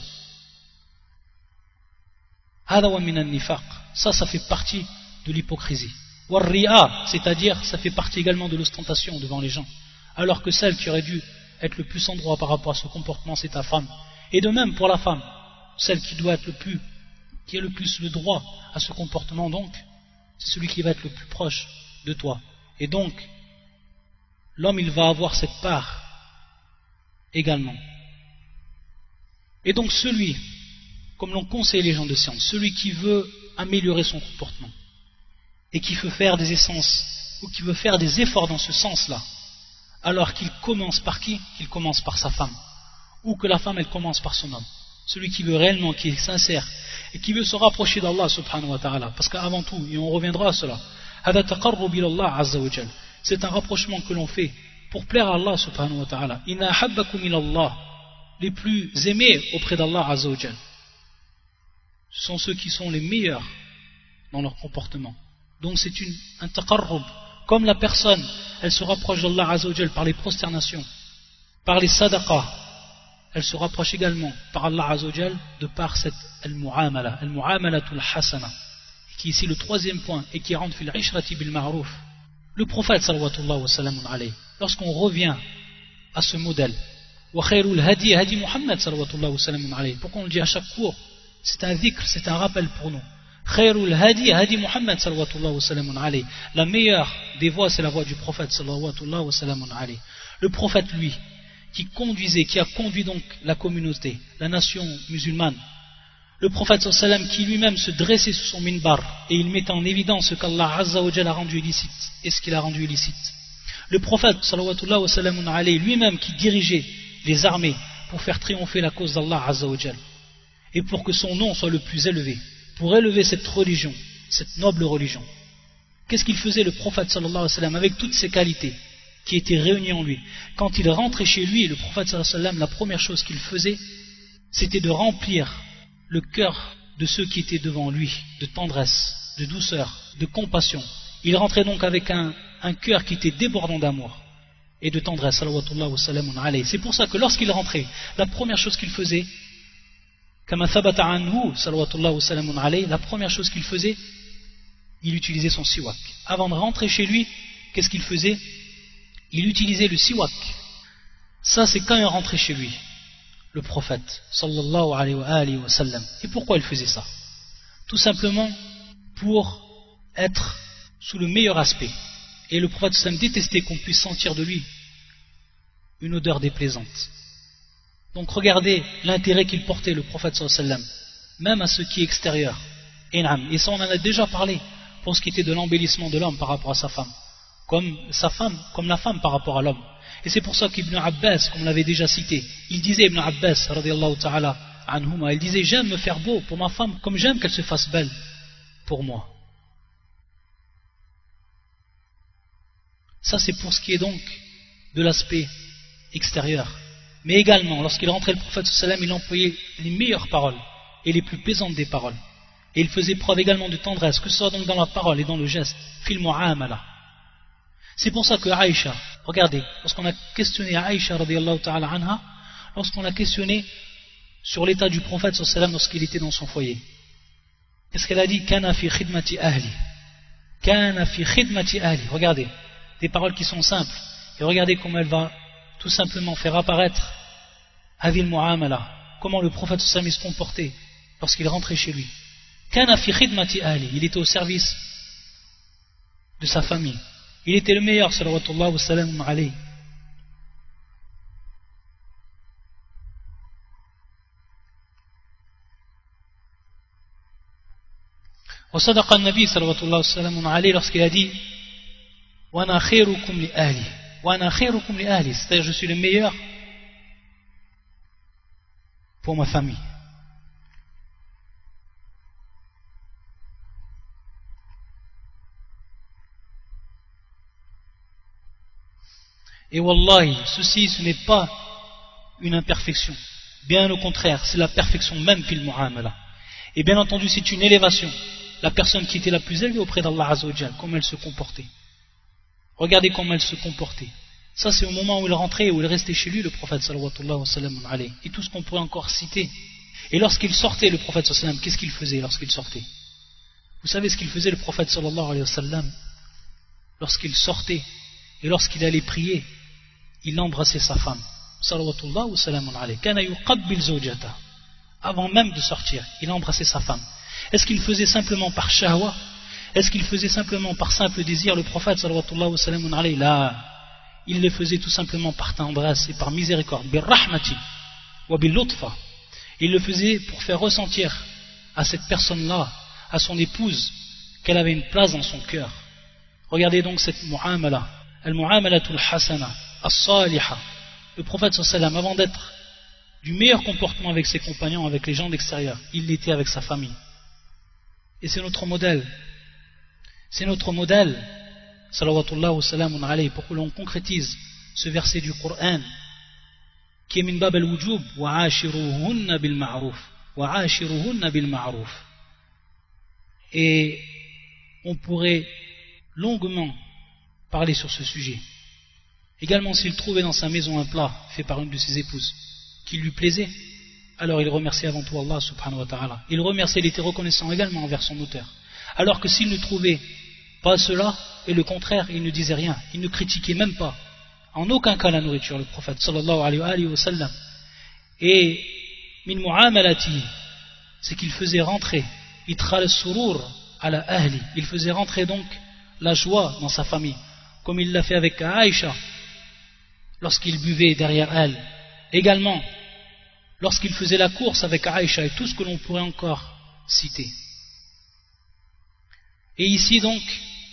Speaker 1: Hada wa min an-nifaq, ça, ça fait partie de l'hypocrisie. Wa ri'a, c'est-à-dire, ça fait partie également de l'ostentation devant les gens. Alors que celle qui aurait dû être le plus en droit par rapport à ce comportement, c'est ta femme. Et de même pour la femme, celle qui doit être le plus, qui a le plus le droit à ce comportement, donc, c'est celui qui va être le plus proche de toi. Et donc, l'homme, il va avoir cette part également. Et donc, celui, comme l'ont conseillé les gens de science, celui qui veut améliorer son comportement et qui veut faire des essences ou qui veut faire des efforts dans ce sens-là, alors qu'il commence par qui? Qu'il commence par sa femme, ou que la femme, elle commence par son homme. Celui qui veut réellement, qui est sincère et qui veut se rapprocher d'Allah subhanahu wa ta'ala, parce qu'avant tout, et on reviendra à cela, c'est un rapprochement que l'on fait pour plaire à Allah subhanahu wa ta'ala. Inna ahabbakum ilallah, les plus aimés auprès d'Allah azza wa jal, ce sont ceux qui sont les meilleurs dans leur comportement. Donc c'est une, un taqarrub, comme la personne, elle se rapproche d'Allah azza wa jal par les prosternations, par les sadaqas, elle se rapproche également par Allah azza wa jal de par cette al-mu'amala, al-mu'amalatul hasana, qui est ici le troisième point et qui rentre fil ishrati bil ma'ruf. Le prophète sallallahu alayhi wa sallam, lorsqu'on revient à ce modèle, wa khayrul hadi hadi Muhammad sallallahu alayhi wa sallam, pourquoi on le dit à chaque cours? C'est un dhikr, c'est un rappel pour nous. Khayrul hadi hadi Muhammad sallallahu alayhi wa sallam, la meilleure des voies, c'est la voie du prophète sallallahu alayhi wa sallam. Le prophète, lui, qui conduisait, qui a conduit donc la communauté, la nation musulmane, le prophète sallallahu alayhi wa sallam qui lui-même se dressait sous son minbar et il mettait en évidence ce qu'Allah azza wa jalla a rendu illicite et ce qu'il a rendu illicite. Le prophète sallallahu alayhi wa sallam lui-même qui dirigeait les armées pour faire triompher la cause d'Allah azza wa jalla et pour que son nom soit le plus élevé, pour élever cette religion, cette noble religion. Qu'est-ce qu'il faisait le prophète sallallahu alayhi wa sallam avec toutes ses qualités qui étaient réunies en lui? Quand il rentrait chez lui, le prophète sallallahu alayhi wa sallam, la première chose qu'il faisait, c'était de remplir le cœur de ceux qui étaient devant lui, de tendresse, de douceur, de compassion. Il rentrait donc avec un, un cœur qui était débordant d'amour et de tendresse. C'est pour ça que lorsqu'il rentrait, la première chose qu'il faisait, la première chose qu'il faisait, il utilisait son siwak. Avant de rentrer chez lui, qu'est-ce qu'il faisait? Il utilisait le siwak. Ça, c'est quand il rentrait chez lui, le prophète sallallahu alayhi wa sallam. Et pourquoi il faisait ça? Tout simplement pour être sous le meilleur aspect. Et le prophète sallam détestait qu'on puisse sentir de lui une odeur déplaisante. Donc regardez l'intérêt qu'il portait, le prophète sallallahu alayhi wa sallam, même à ce qui est extérieur. Et ça on en a déjà parlé pour ce qui était de l'embellissement de l'homme par rapport à sa femme, comme sa femme, comme la femme par rapport à l'homme. Et c'est pour ça qu'Ibn Abbas, comme on l'avait déjà cité, il disait, Ibn Abbas radiyallahu ta'ala anhuma, il disait, j'aime me faire beau pour ma femme comme j'aime qu'elle se fasse belle pour moi. Ça c'est pour ce qui est donc de l'aspect extérieur. Mais également, lorsqu'il rentrait, le prophète sallallahu alayhi wa sallam, il employait les meilleures paroles et les plus plaisantes des paroles. Et il faisait preuve également de tendresse, que ce soit donc dans la parole et dans le geste. Fil mu'amala. C'est pour ça que Aïcha, regardez, lorsqu'on a questionné Aïcha radiyallahu ta'ala anha, lorsqu'on a questionné sur l'état du prophète sallallahu alayhi wa sallam lorsqu'il était dans son foyer, Qu'est-ce qu'elle a dit? Kana fi khidmati ahli. Kana fi khidmati ahli. Regardez, des paroles qui sont simples. Et regardez comment elle va tout simplement faire apparaître Hadil Mu'amala. Comment le prophète sallallahu alayhi wa sallam se comportait lorsqu'il rentrait chez lui. Kana fi khidmati ahli. Il était au service de sa famille. Il était le meilleur, salawatullah wa salam alayhi. وصدق النبي صلى الله عليه وسلم عليه lorsqu'il a dit وأنا خيركم لأهلي وأنا خيركم لأهلي, c'est-à-dire je suis le meilleur pour ma famille. Et wallahi, ceci ce n'est pas une imperfection, bien au contraire, c'est la perfection même fil mu'amala. Et bien entendu c'est une élévation. La personne qui était la plus élevée auprès d'Allah Azza wa Jal, comment elle se comportait. Regardez comment elle se comportait. Ça c'est au moment où il rentrait, où il restait chez lui, le prophète sallallahu wa sallam alayhi. Et tout ce qu'on pourrait encore citer. Et lorsqu'il sortait, le prophète sallallahu alayhi wa sallam, qu'est-ce qu'il faisait lorsqu'il sortait? Vous savez ce qu'il faisait le prophète sallallahu alayhi wa sallam? Lorsqu'il sortait et lorsqu'il allait prier, il embrassait sa femme. Sallallahu wa sallam alayhi. Kana yuqabbil zawjata. Avant même de sortir, il embrassait sa femme. Est-ce qu'il faisait simplement par shahwa? Est-ce qu'il faisait simplement par simple désir? Le prophète sallallahu wa sallam alayhi, là, il le faisait tout simplement par tendresse et par miséricorde. Bir rahmati wa bil lutfa. Il le faisait pour faire ressentir à cette personne-là, à son épouse, qu'elle avait une place dans son cœur. Regardez donc cette mu'amala, al-mu'amalatul hasana, as-saliha. Le prophète sallallahu wa sallam, avant d'être du meilleur comportement avec ses compagnons, avec les gens d'extérieur, il l'était avec sa famille. Et c'est notre modèle. C'est notre modèle, salawatullah wa salamun alayhi, pour que l'on concrétise ce verset du Coran, qui est min bab al-wujub, wa ashiruhunna bil ma'ruf, wa ashiruhunna bil ma'ruf. Et on pourrait longuement parler sur ce sujet. Également, s'il trouvait dans sa maison un plat fait par une de ses épouses qui lui plaisait, alors il remerciait avant tout Allah subhanahu wa ta'ala. Il remerciait, il était reconnaissant également envers son auteur. Alors que s'il ne trouvait pas cela, et le contraire, il ne disait rien, il ne critiquait même pas, en aucun cas la nourriture, le prophète sallallahu alayhi wa sallam. Et min mu'amalati, c'est qu'il faisait rentrer, itral surur ala ahli, il faisait rentrer donc la joie dans sa famille, comme il l'a fait avec Aïcha, lorsqu'il buvait derrière elle. Également, lorsqu'il faisait la course avec Aïcha et tout ce que l'on pourrait encore citer. Et ici donc,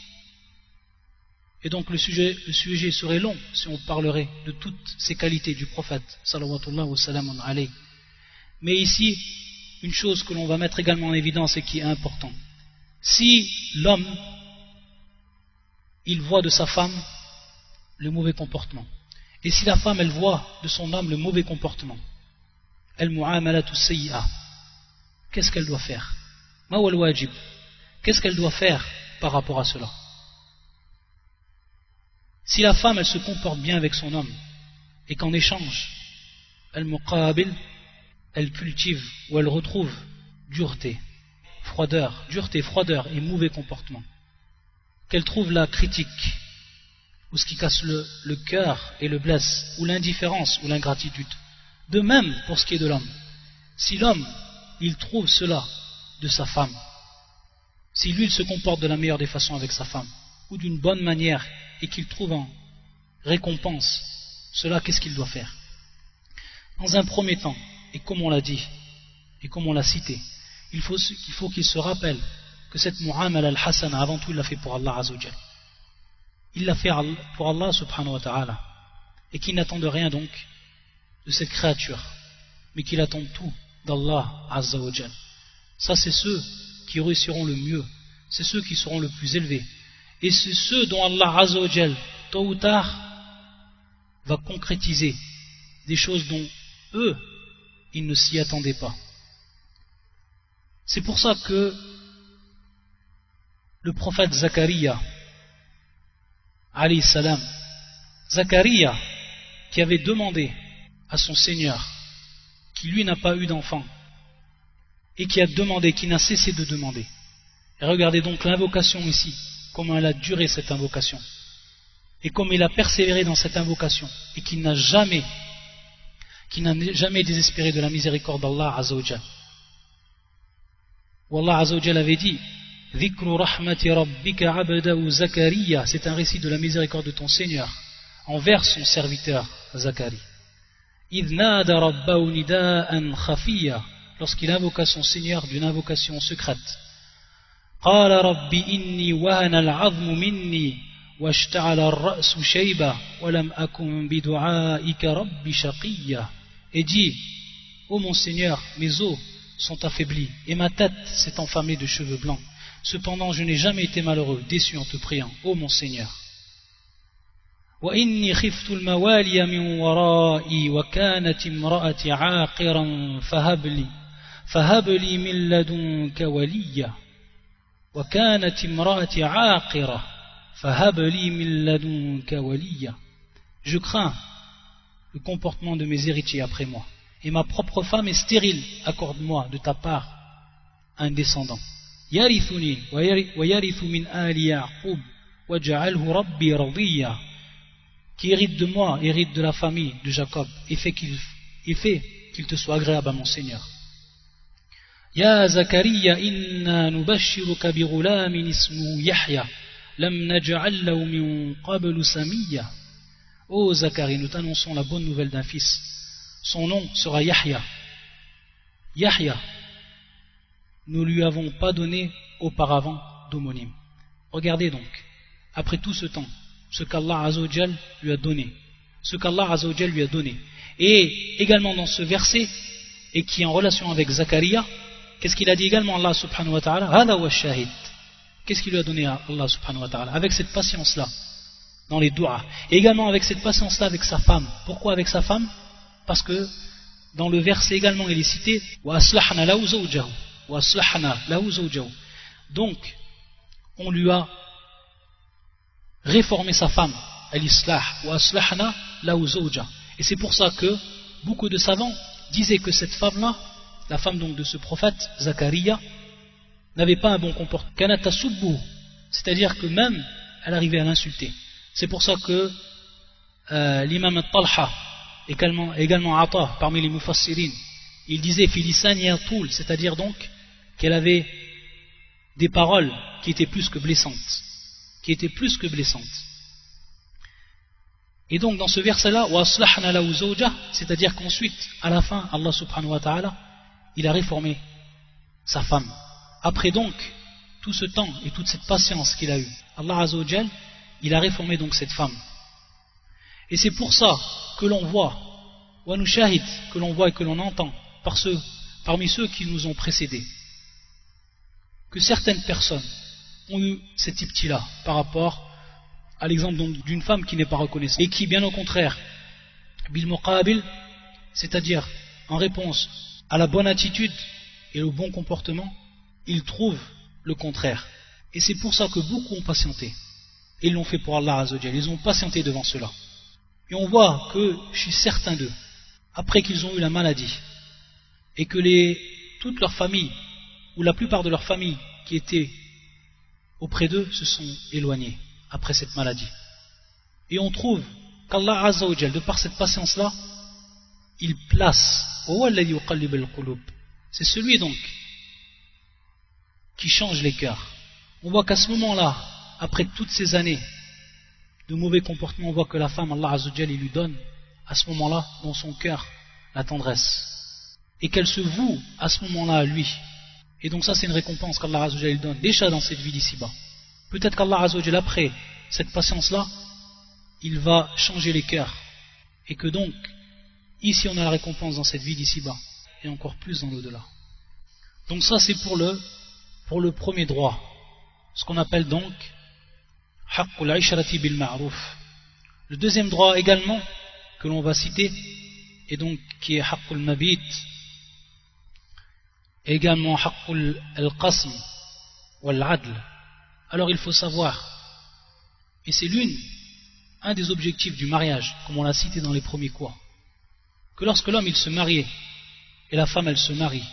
Speaker 1: et donc le sujet, le sujet serait long si on parlerait de toutes ces qualités du prophète sallallahu wa sallam alayhi. Mais ici, une chose que l'on va mettre également en évidence et qui est importante. Si l'homme, il voit de sa femme le mauvais comportement, et si la femme elle voit de son homme le mauvais comportement, al-mu'amalatu sayyi'a, qu'est-ce qu'elle doit faire? Ma wal wajib, qu'est-ce qu'elle doit faire par rapport à cela? Si la femme elle se comporte bien avec son homme et qu'en échange elle muqabil, elle cultive ou elle retrouve dureté, froideur, dureté, froideur et mauvais comportement, qu'elle trouve la critique ou ce qui casse le, le cœur et le blesse, ou l'indifférence ou l'ingratitude. De même pour ce qui est de l'homme. Si l'homme, il trouve cela de sa femme, si lui il se comporte de la meilleure des façons avec sa femme, ou d'une bonne manière, et qu'il trouve en récompense cela, qu'est-ce qu'il doit faire? Dans un premier temps, et comme on l'a dit, et comme on l'a cité, il faut qu'il faut qu'il se rappelle que cette mu'amala al-hasana, avant tout il l'a fait pour Allah Azza wa Jal. Il l'a fait pour Allah subhanahu wa ta'ala, et qu'il n'attend de rien donc de cette créature, mais qu'il attend tout d'Allah Azza wa Jal. Ça c'est ceux qui réussiront le mieux, c'est ceux qui seront le plus élevés, et c'est ceux dont Allah Azza wa Jal, tôt ou tard, va concrétiser des choses dont eux, ils ne s'y attendaient pas. C'est pour ça que le prophète Zacharia, alayhi salam, Zacharia, qui avait demandé à son Seigneur, qui lui n'a pas eu d'enfant, et qui a demandé, qui n'a cessé de demander. Et regardez donc l'invocation ici, comment elle a duré cette invocation, et comme il a persévéré dans cette invocation, et qu'il n'a jamais, qu'il n'a jamais désespéré de la miséricorde d'Allah Azza wa Jal. Où Allah Azza wa Jal avait dit, Dhikru rahmati rabbika abdahu Zakaria, c'est un récit de la miséricorde de ton Seigneur envers son serviteur Zacharie. Idh nada rabbahu nida'an khafiya, lorsqu'il invoqua son Seigneur d'une invocation secrète. Qala rabbi inni wahana al-'azmu minni washta'ala ar-ra'su shayba wa lam akun bidu'aika rabbi shaqiyya. Et dit, ô mon Seigneur, mes os sont affaiblis et ma tête s'est enflammée de cheveux blancs. Cependant, je n'ai jamais été malheureux, déçu en te priant, ô mon Seigneur. وإني خفت الموالي من ورائي وكانت امرأتي عاقرا فهب لي فهب لي من لدنك وليا وكانت امرأتي عاقرة فهب لي من لدنك وليا. Je crains le comportement de mes héritiers après moi, et ma propre femme est stérile, accorde-moi de ta part un descendant. يرثني ويرث من آل يعقوب واجعله ربي رضيا, qui hérite de moi, hérite de la famille de Jacob, et fait qu'il, et fait qu'il te soit agréable à mon Seigneur. Ya Zakaria, inna nubashiruka bi ghulamin ismuhu Yahya, lam naj'al lahu min qablu samiyya. Ô Zacharie, nous t'annonçons la bonne nouvelle d'un fils. Son nom sera Yahya. Yahya, nous lui avons pas donné auparavant d'homonyme. Regardez donc, après tout ce temps, ce qu'Allah Azza wa Jal lui a donné, ce qu'Allah Azza wa Jal lui a donné, et également dans ce verset, et qui est en relation avec Zacharia, qu'est-ce qu'il a dit également Allah subhanahu wa ta'ala? Hada wa shahid. Qu'est-ce qu'il lui a donné à Allah subhanahu wa ta'ala? Avec cette patience-là, dans les doigts, et également avec cette patience-là avec sa femme. Pourquoi avec sa femme? Parce que dans le verset également il est cité wa aslahna lahu zawjahu, wa aslahna lahu zawjahu. Donc on lui a réformer sa femme, al-islah, wa aslahna lahu zawja. Et c'est pour ça que beaucoup de savants disaient que cette femme-là, la femme donc de ce prophète, Zacharia, n'avait pas un bon comportement. Kanat tasubbu, c'est-à-dire que même elle arrivait à l'insulter. C'est pour ça que euh, l'imam al-Talha, également, également Ata, parmi les mufassirin, il disait filisani yatul, c'est-à-dire donc qu'elle avait des paroles qui étaient plus que blessantes. qui était plus que blessante. Et donc dans ce verset-là, c'est-à-dire qu'ensuite, à la fin, Allah subhanahu wa ta'ala, il a réformé sa femme. Après donc, tout ce temps et toute cette patience qu'il a eue, Allah Azza wa Jal, il a réformé donc cette femme. Et c'est pour ça que l'on voit, wa nushahid, que l'on voit et que l'on entend, par ceux, parmi ceux qui nous ont précédés, que certaines personnes ont eu cet ibtila par rapport à l'exemple d'une femme qui n'est pas reconnaissante et qui, bien au contraire, bil muqabil, c'est-à-dire en réponse à la bonne attitude et au bon comportement, ils trouvent le contraire. Et c'est pour ça que beaucoup ont patienté. Et ils l'ont fait pour Allah Azza wa Jal. Ils ont patienté devant cela. Et on voit que chez certains d'eux, après qu'ils ont eu la maladie, et que les, toute leur famille, ou la plupart de leur famille qui étaient auprès d'eux se sont éloignés après cette maladie. Et on trouve qu'Allah Azza wa Jal, de par cette patience-là, il place, c'est celui donc qui change les cœurs. On voit qu'à ce moment-là, après toutes ces années de mauvais comportements, on voit que la femme, Allah Azza wa Jal, il lui donne à ce moment-là, dans son cœur, la tendresse. Et qu'elle se voue à ce moment-là à lui. Et donc ça c'est une récompense qu'Allah Azza wa Jal donne déjà dans cette vie d'ici-bas. Peut-être qu'Allah Azza wa Jal, après cette patience-là, il va changer les cœurs. Et que donc, ici on a la récompense dans cette vie d'ici-bas. Et encore plus dans l'au-delà. Donc ça c'est pour le, pour le premier droit. Ce qu'on appelle donc Haqqul Ishrati bil Ma'ruf. Le deuxième droit également que l'on va citer, et donc qui est Haqqul Mabit, également Haqqul Al-Qasm wal-Adl. Alors il faut savoir, et c'est l'une, un des objectifs du mariage, comme on l'a cité dans les premiers cours, que lorsque l'homme il se mariait, et la femme elle se marie,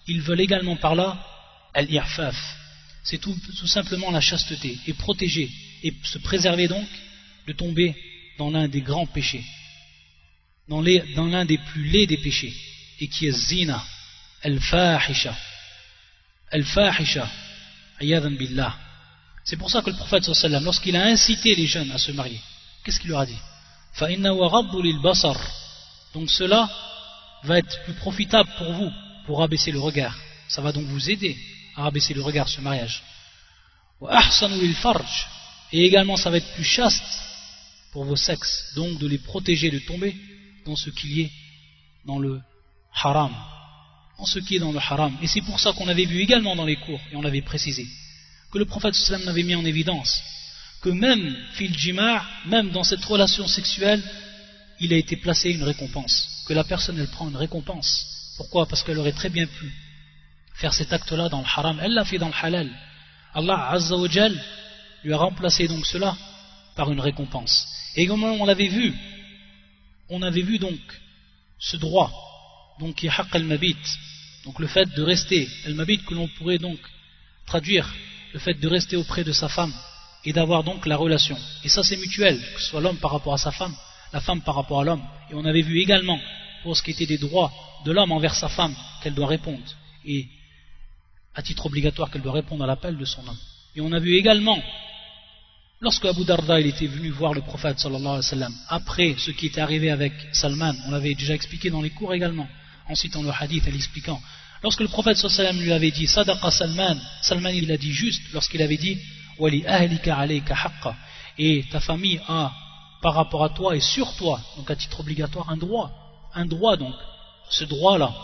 Speaker 1: ils veulent également par là al-i'faf, c'est tout, tout simplement la chasteté, et protéger, et se préserver donc de tomber dans l'un des grands péchés, dans, les, dans l'un des plus laids des péchés, et qui est zina, al-fahisha, al-fahisha, ayadan billah. C'est pour ça que le prophète sallallahu alayhi wa sallam, lorsqu'il a incité les jeunes à se marier, qu'est-ce qu'il leur a dit? فَإِنَّهُ غَضُّ لِلْبَصَرِ. Donc cela va être plus profitable pour vous, pour abaisser le regard. Ça va donc vous aider à abaisser le regard, ce mariage. وَأَحْسَنُ لِلْفَرْجِ. Et également ça va être plus chaste pour vos sexes, donc de les protéger de tomber dans ce qui est dans le haram. Dans ce qui est dans le haram. Et c'est pour ça qu'on avait vu également dans les cours, et on l'avait précisé, que le prophète sallallahu alayhi wa sallam avait mis en évidence que même fil jima', même dans cette relation sexuelle, il a été placé une récompense, que la personne elle prend une récompense. Pourquoi? Parce qu'elle aurait très bien pu faire cet acte-là dans le haram, elle l'a fait dans le halal. Allah Azza wa Jal lui a remplacé donc cela par une récompense. Et comme on l'avait vu, on avait vu donc ce droit, donc qui est haqq al-mabit, donc le fait de rester, al-mabit que l'on pourrait donc traduire, le fait de rester auprès de sa femme et d'avoir donc la relation. Et ça c'est mutuel, que ce soit l'homme par rapport à sa femme, la femme par rapport à l'homme. Et on avait vu également, pour ce qui était des droits de l'homme envers sa femme, qu'elle doit répondre, et à titre obligatoire qu'elle doit répondre à l'appel de son homme. Et on a vu également, lorsque Abu Darda il était venu voir le prophète sallallahu alayhi wa sallam, après ce qui était arrivé avec Salman, on l'avait déjà expliqué dans les cours également, en citant le hadith et l'expliquant, lorsque le prophète sallallahu alayhi wa sallam lui avait dit Sadaqa Salman, Salman il a dit juste lorsqu'il avait dit Wali ahlika alayka haqqa, et ta famille a par rapport à toi et sur toi, donc à titre obligatoire, un droit, un droit donc, ce droit là.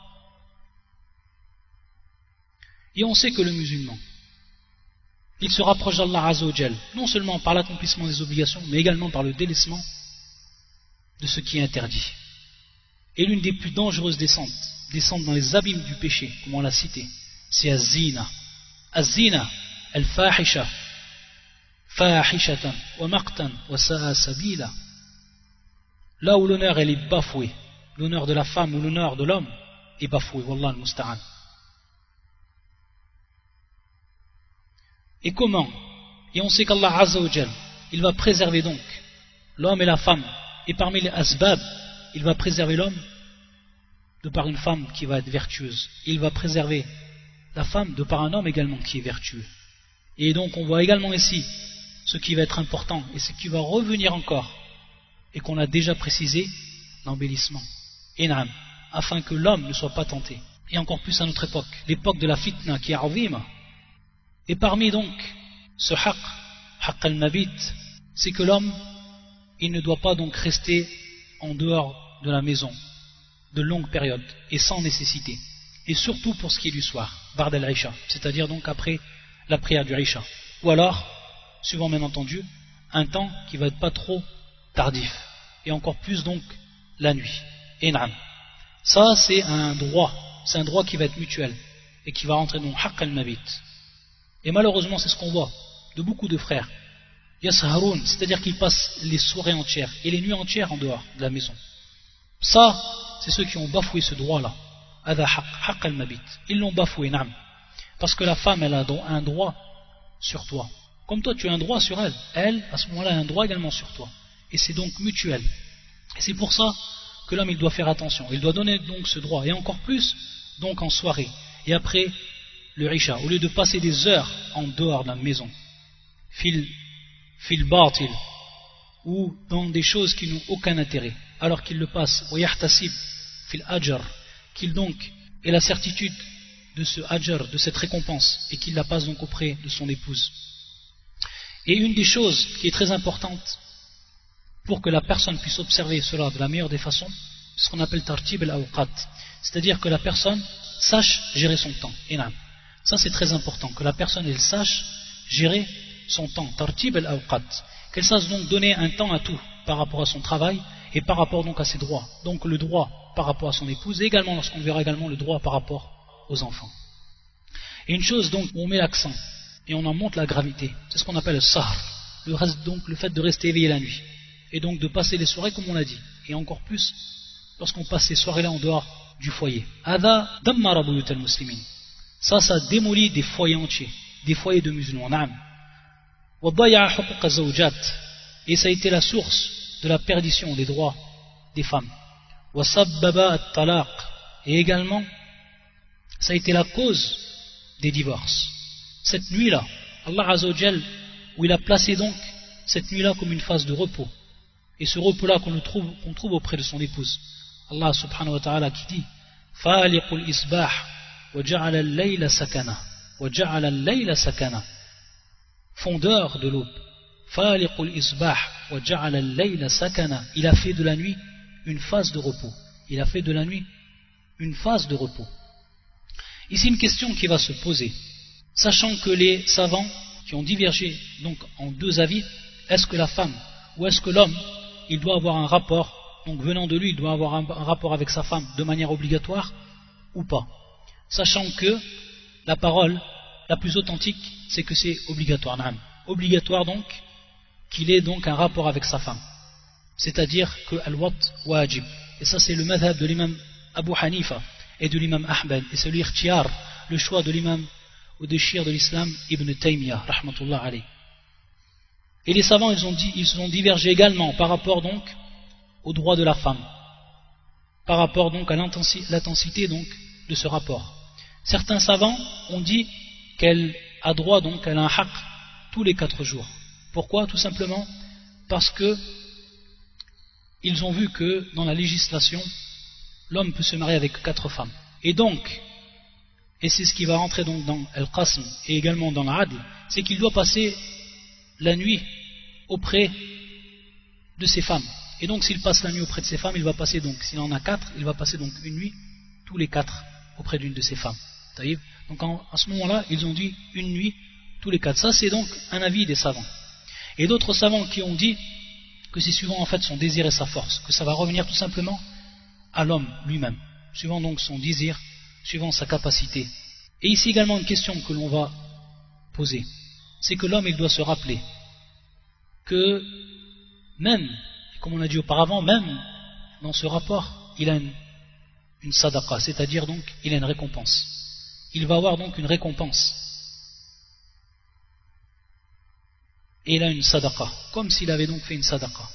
Speaker 1: Et on sait que le musulman, il se rapproche d'Allah Azza wa Jal, non seulement par l'accomplissement des obligations, mais également par le délaissement de ce qui est interdit. Et l'une des plus dangereuses descentes, descendre dans les abîmes du péché, comme on l'a cité, c'est az-zina. Az-zina, al-fahisha, fahishatan, wa maqtan, wa sa'a sabila. Là où l'honneur elle est bafouée, l'honneur de la femme ou l'honneur de l'homme est bafoué, wallah al-musta'an. Et comment? Et on sait qu'Allah Azza wa Jal, il va préserver donc l'homme et la femme, et parmi les asbab, il va préserver l'homme de par une femme qui va être vertueuse. Il va préserver la femme de par un homme également qui est vertueux. Et donc on voit également ici ce qui va être important et ce qui va revenir encore et qu'on a déjà précisé, l'embellissement. In'am, afin que l'homme ne soit pas tenté. Et encore plus à notre époque, l'époque de la fitna qui est azima. Et parmi donc ce haqq, haqq al-mabit, c'est que l'homme, il ne doit pas donc rester en dehors de la maison de longues périodes et sans nécessité, et surtout pour ce qui est du soir, ba'd al-isha, c'est-à-dire donc après la prière du isha, ou alors, suivant bien entendu, un temps qui va être pas trop tardif, et encore plus donc la nuit. Et naam, ça c'est un droit, c'est un droit qui va être mutuel et qui va rentrer dans haqq al-mabit. Et malheureusement c'est ce qu'on voit de beaucoup de frères, yasharoun, c'est-à-dire qu'ils passent les soirées entières et les nuits entières en dehors de la maison. Ça, c'est ceux qui ont bafoué ce droit-là. Ada haqq al-mabit. Ils l'ont bafoué, naam. Parce que la femme, elle a un droit sur toi. Comme toi, tu as un droit sur elle. Elle, à ce moment-là, a un droit également sur toi. Et c'est donc mutuel. Et c'est pour ça que l'homme, il doit faire attention. Il doit donner donc ce droit. Et encore plus, donc en soirée. Et après le isha. Au lieu de passer des heures en dehors de la maison. Fil, fil batil. Ou dans des choses qui n'ont aucun intérêt. Alors qu'il le passe au yahtasib fil ajr, qu'il donc ait la certitude de ce ajr, de cette récompense, et qu'il la passe donc auprès de son épouse. Et une des choses qui est très importante pour que la personne puisse observer cela de la meilleure des façons, c'est ce qu'on appelle tartib al-awqat, c'est-à-dire que la personne sache gérer son temps. Et non, ça c'est très important, que la personne elle sache gérer son temps, tartib al-awqat, qu'elle sache donc donner un temps à tout par rapport à son travail et par rapport donc à ses droits, donc le droit par rapport à son épouse et également lorsqu'on verra également le droit par rapport aux enfants. Et une chose donc où on met l'accent et on en montre la gravité, c'est ce qu'on appelle le sahr, le reste donc le fait de rester éveillé la nuit et donc de passer les soirées comme on l'a dit, et encore plus lorsqu'on passe ces soirées là en dehors du foyer. Hada dammara buyut al-muslimin. Ça, ça démolit des foyers entiers, des foyers de musulmans. Naam. Wa daya'a huquq az-zawjat. Et ça a été la source de la perdition des droits des femmes. Wa sabbaba at-talaq. Et également, ça a été la cause des divorces. Cette nuit-là, Allah Azza wa Jal, où il a placé donc cette nuit-là comme une phase de repos. Et ce repos-là qu'on trouve, qu'on trouve auprès de son épouse. Allah subhanahu wa ta'ala qui dit Faliqul isbah wa ja'ala al-layla sakana wa ja'ala al-layla sakana. Fondeur de l'aube. Faliqul isbah wa ja'ala al-layla sakana. Il a fait de la nuit une phase de repos. Il a fait de la nuit une phase de repos. Ici une question qui va se poser. Sachant que les savants qui ont divergé donc en deux avis, est-ce que la femme ou est-ce que l'homme il doit avoir un rapport, donc venant de lui, il doit avoir un, un rapport avec sa femme de manière obligatoire ou pas. Sachant que la parole la plus authentique, c'est que c'est obligatoire. Obligatoire donc qu'il ait donc un rapport avec sa femme. C'est-à-dire que al-wat wajib. Et ça c'est le madhab de l'imam Abu Hanifa et de l'imam Ahmed. Et c'est l'irtiyar, le choix de l'imam ou de shir de l'islam Ibn Taymiyyah, rahmatullah alayh. Et les savants, ils ont, dit, ils ont divergé également par rapport donc au droit de la femme, par rapport donc à l'intensité donc de ce rapport. Certains savants ont dit qu'elle a droit donc, elle a un haqq tous les quatre jours. Pourquoi? Tout simplement parce que ils ont vu que dans la législation, l'homme peut se marier avec quatre femmes. Et donc, et c'est ce qui va rentrer donc dans Al-Qasm et également dans l'Adl, c'est qu'il doit passer la nuit auprès de ses femmes. Et donc s'il passe la nuit auprès de ses femmes, il va passer donc, s'il en a quatre, il va passer donc une nuit, tous les quatre, auprès d'une de ses femmes. Donc en, à ce moment-là, ils ont dit une nuit, tous les quatre. Ça c'est donc un avis des savants. Et d'autres savants qui ont dit que c'est suivant en fait son désir et sa force, que ça va revenir tout simplement à l'homme lui-même, suivant donc son désir, suivant sa capacité. Et ici également une question que l'on va poser, c'est que l'homme il doit se rappeler que même, comme on a dit auparavant, même dans ce rapport, il a une, une sadaqa, c'est-à-dire donc il a une récompense. Il va avoir donc une récompense. Et il a une sadaqa, comme s'il avait donc fait une sadaqa.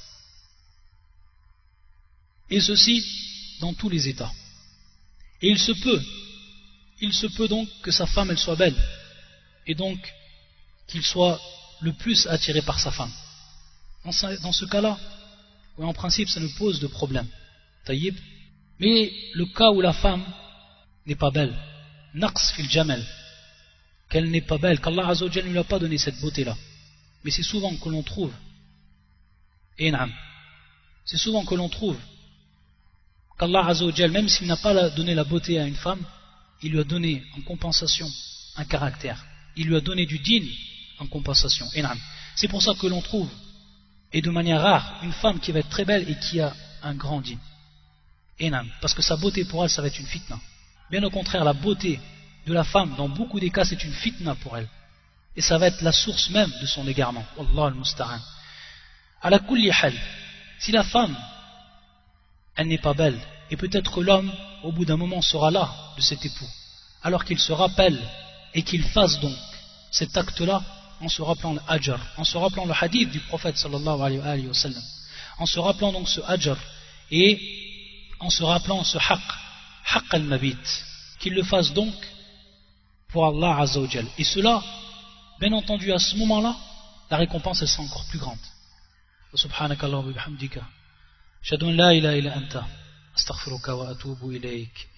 Speaker 1: Et ceci dans tous les états. Et il se peut, il se peut donc que sa femme elle soit belle, et donc qu'il soit le plus attiré par sa femme. Dans ce, dans ce cas-là, en principe ça ne pose de problème. Taïb. Mais le cas où la femme n'est pas belle, naqs fil jamal, qu'elle n'est pas belle, qu'Allah Azza wa Jalla ne lui a pas donné cette beauté-là. Mais c'est souvent que l'on trouve, et naam, c'est souvent que l'on trouve qu'Allah Azza wa Jalla, même s'il n'a pas donné la beauté à une femme, il lui a donné en compensation un caractère. Il lui a donné du din en compensation. Et naam. C'est pour ça que l'on trouve, et de manière rare, une femme qui va être très belle et qui a un grand din. Et naam. Parce que sa beauté pour elle, ça va être une fitna. Bien au contraire, la beauté de la femme, dans beaucoup des cas, c'est une fitna pour elle. Et ça va être la source même de son égarement. Wallah al-musta'an. Ala kulli hal, si la femme, elle n'est pas belle, et peut-être l'homme, au bout d'un moment, sera là de cet époux, alors qu'il se rappelle et qu'il fasse donc cet acte-là en se rappelant le ajr, en se rappelant le hadith du prophète sallallahu alayhi wa sallam, en se rappelant donc ce ajr et en se rappelant ce haqq, haqq al-mabit, qu'il le fasse donc pour Allah Azza wa Jal. Et cela, bien entendu, à ce moment-là, la récompense elle sera encore plus grande. Subhanakallahumma wa bihamdika, ashhadu an la ilaha illa anta, astaghfiruka wa atubu ilayk.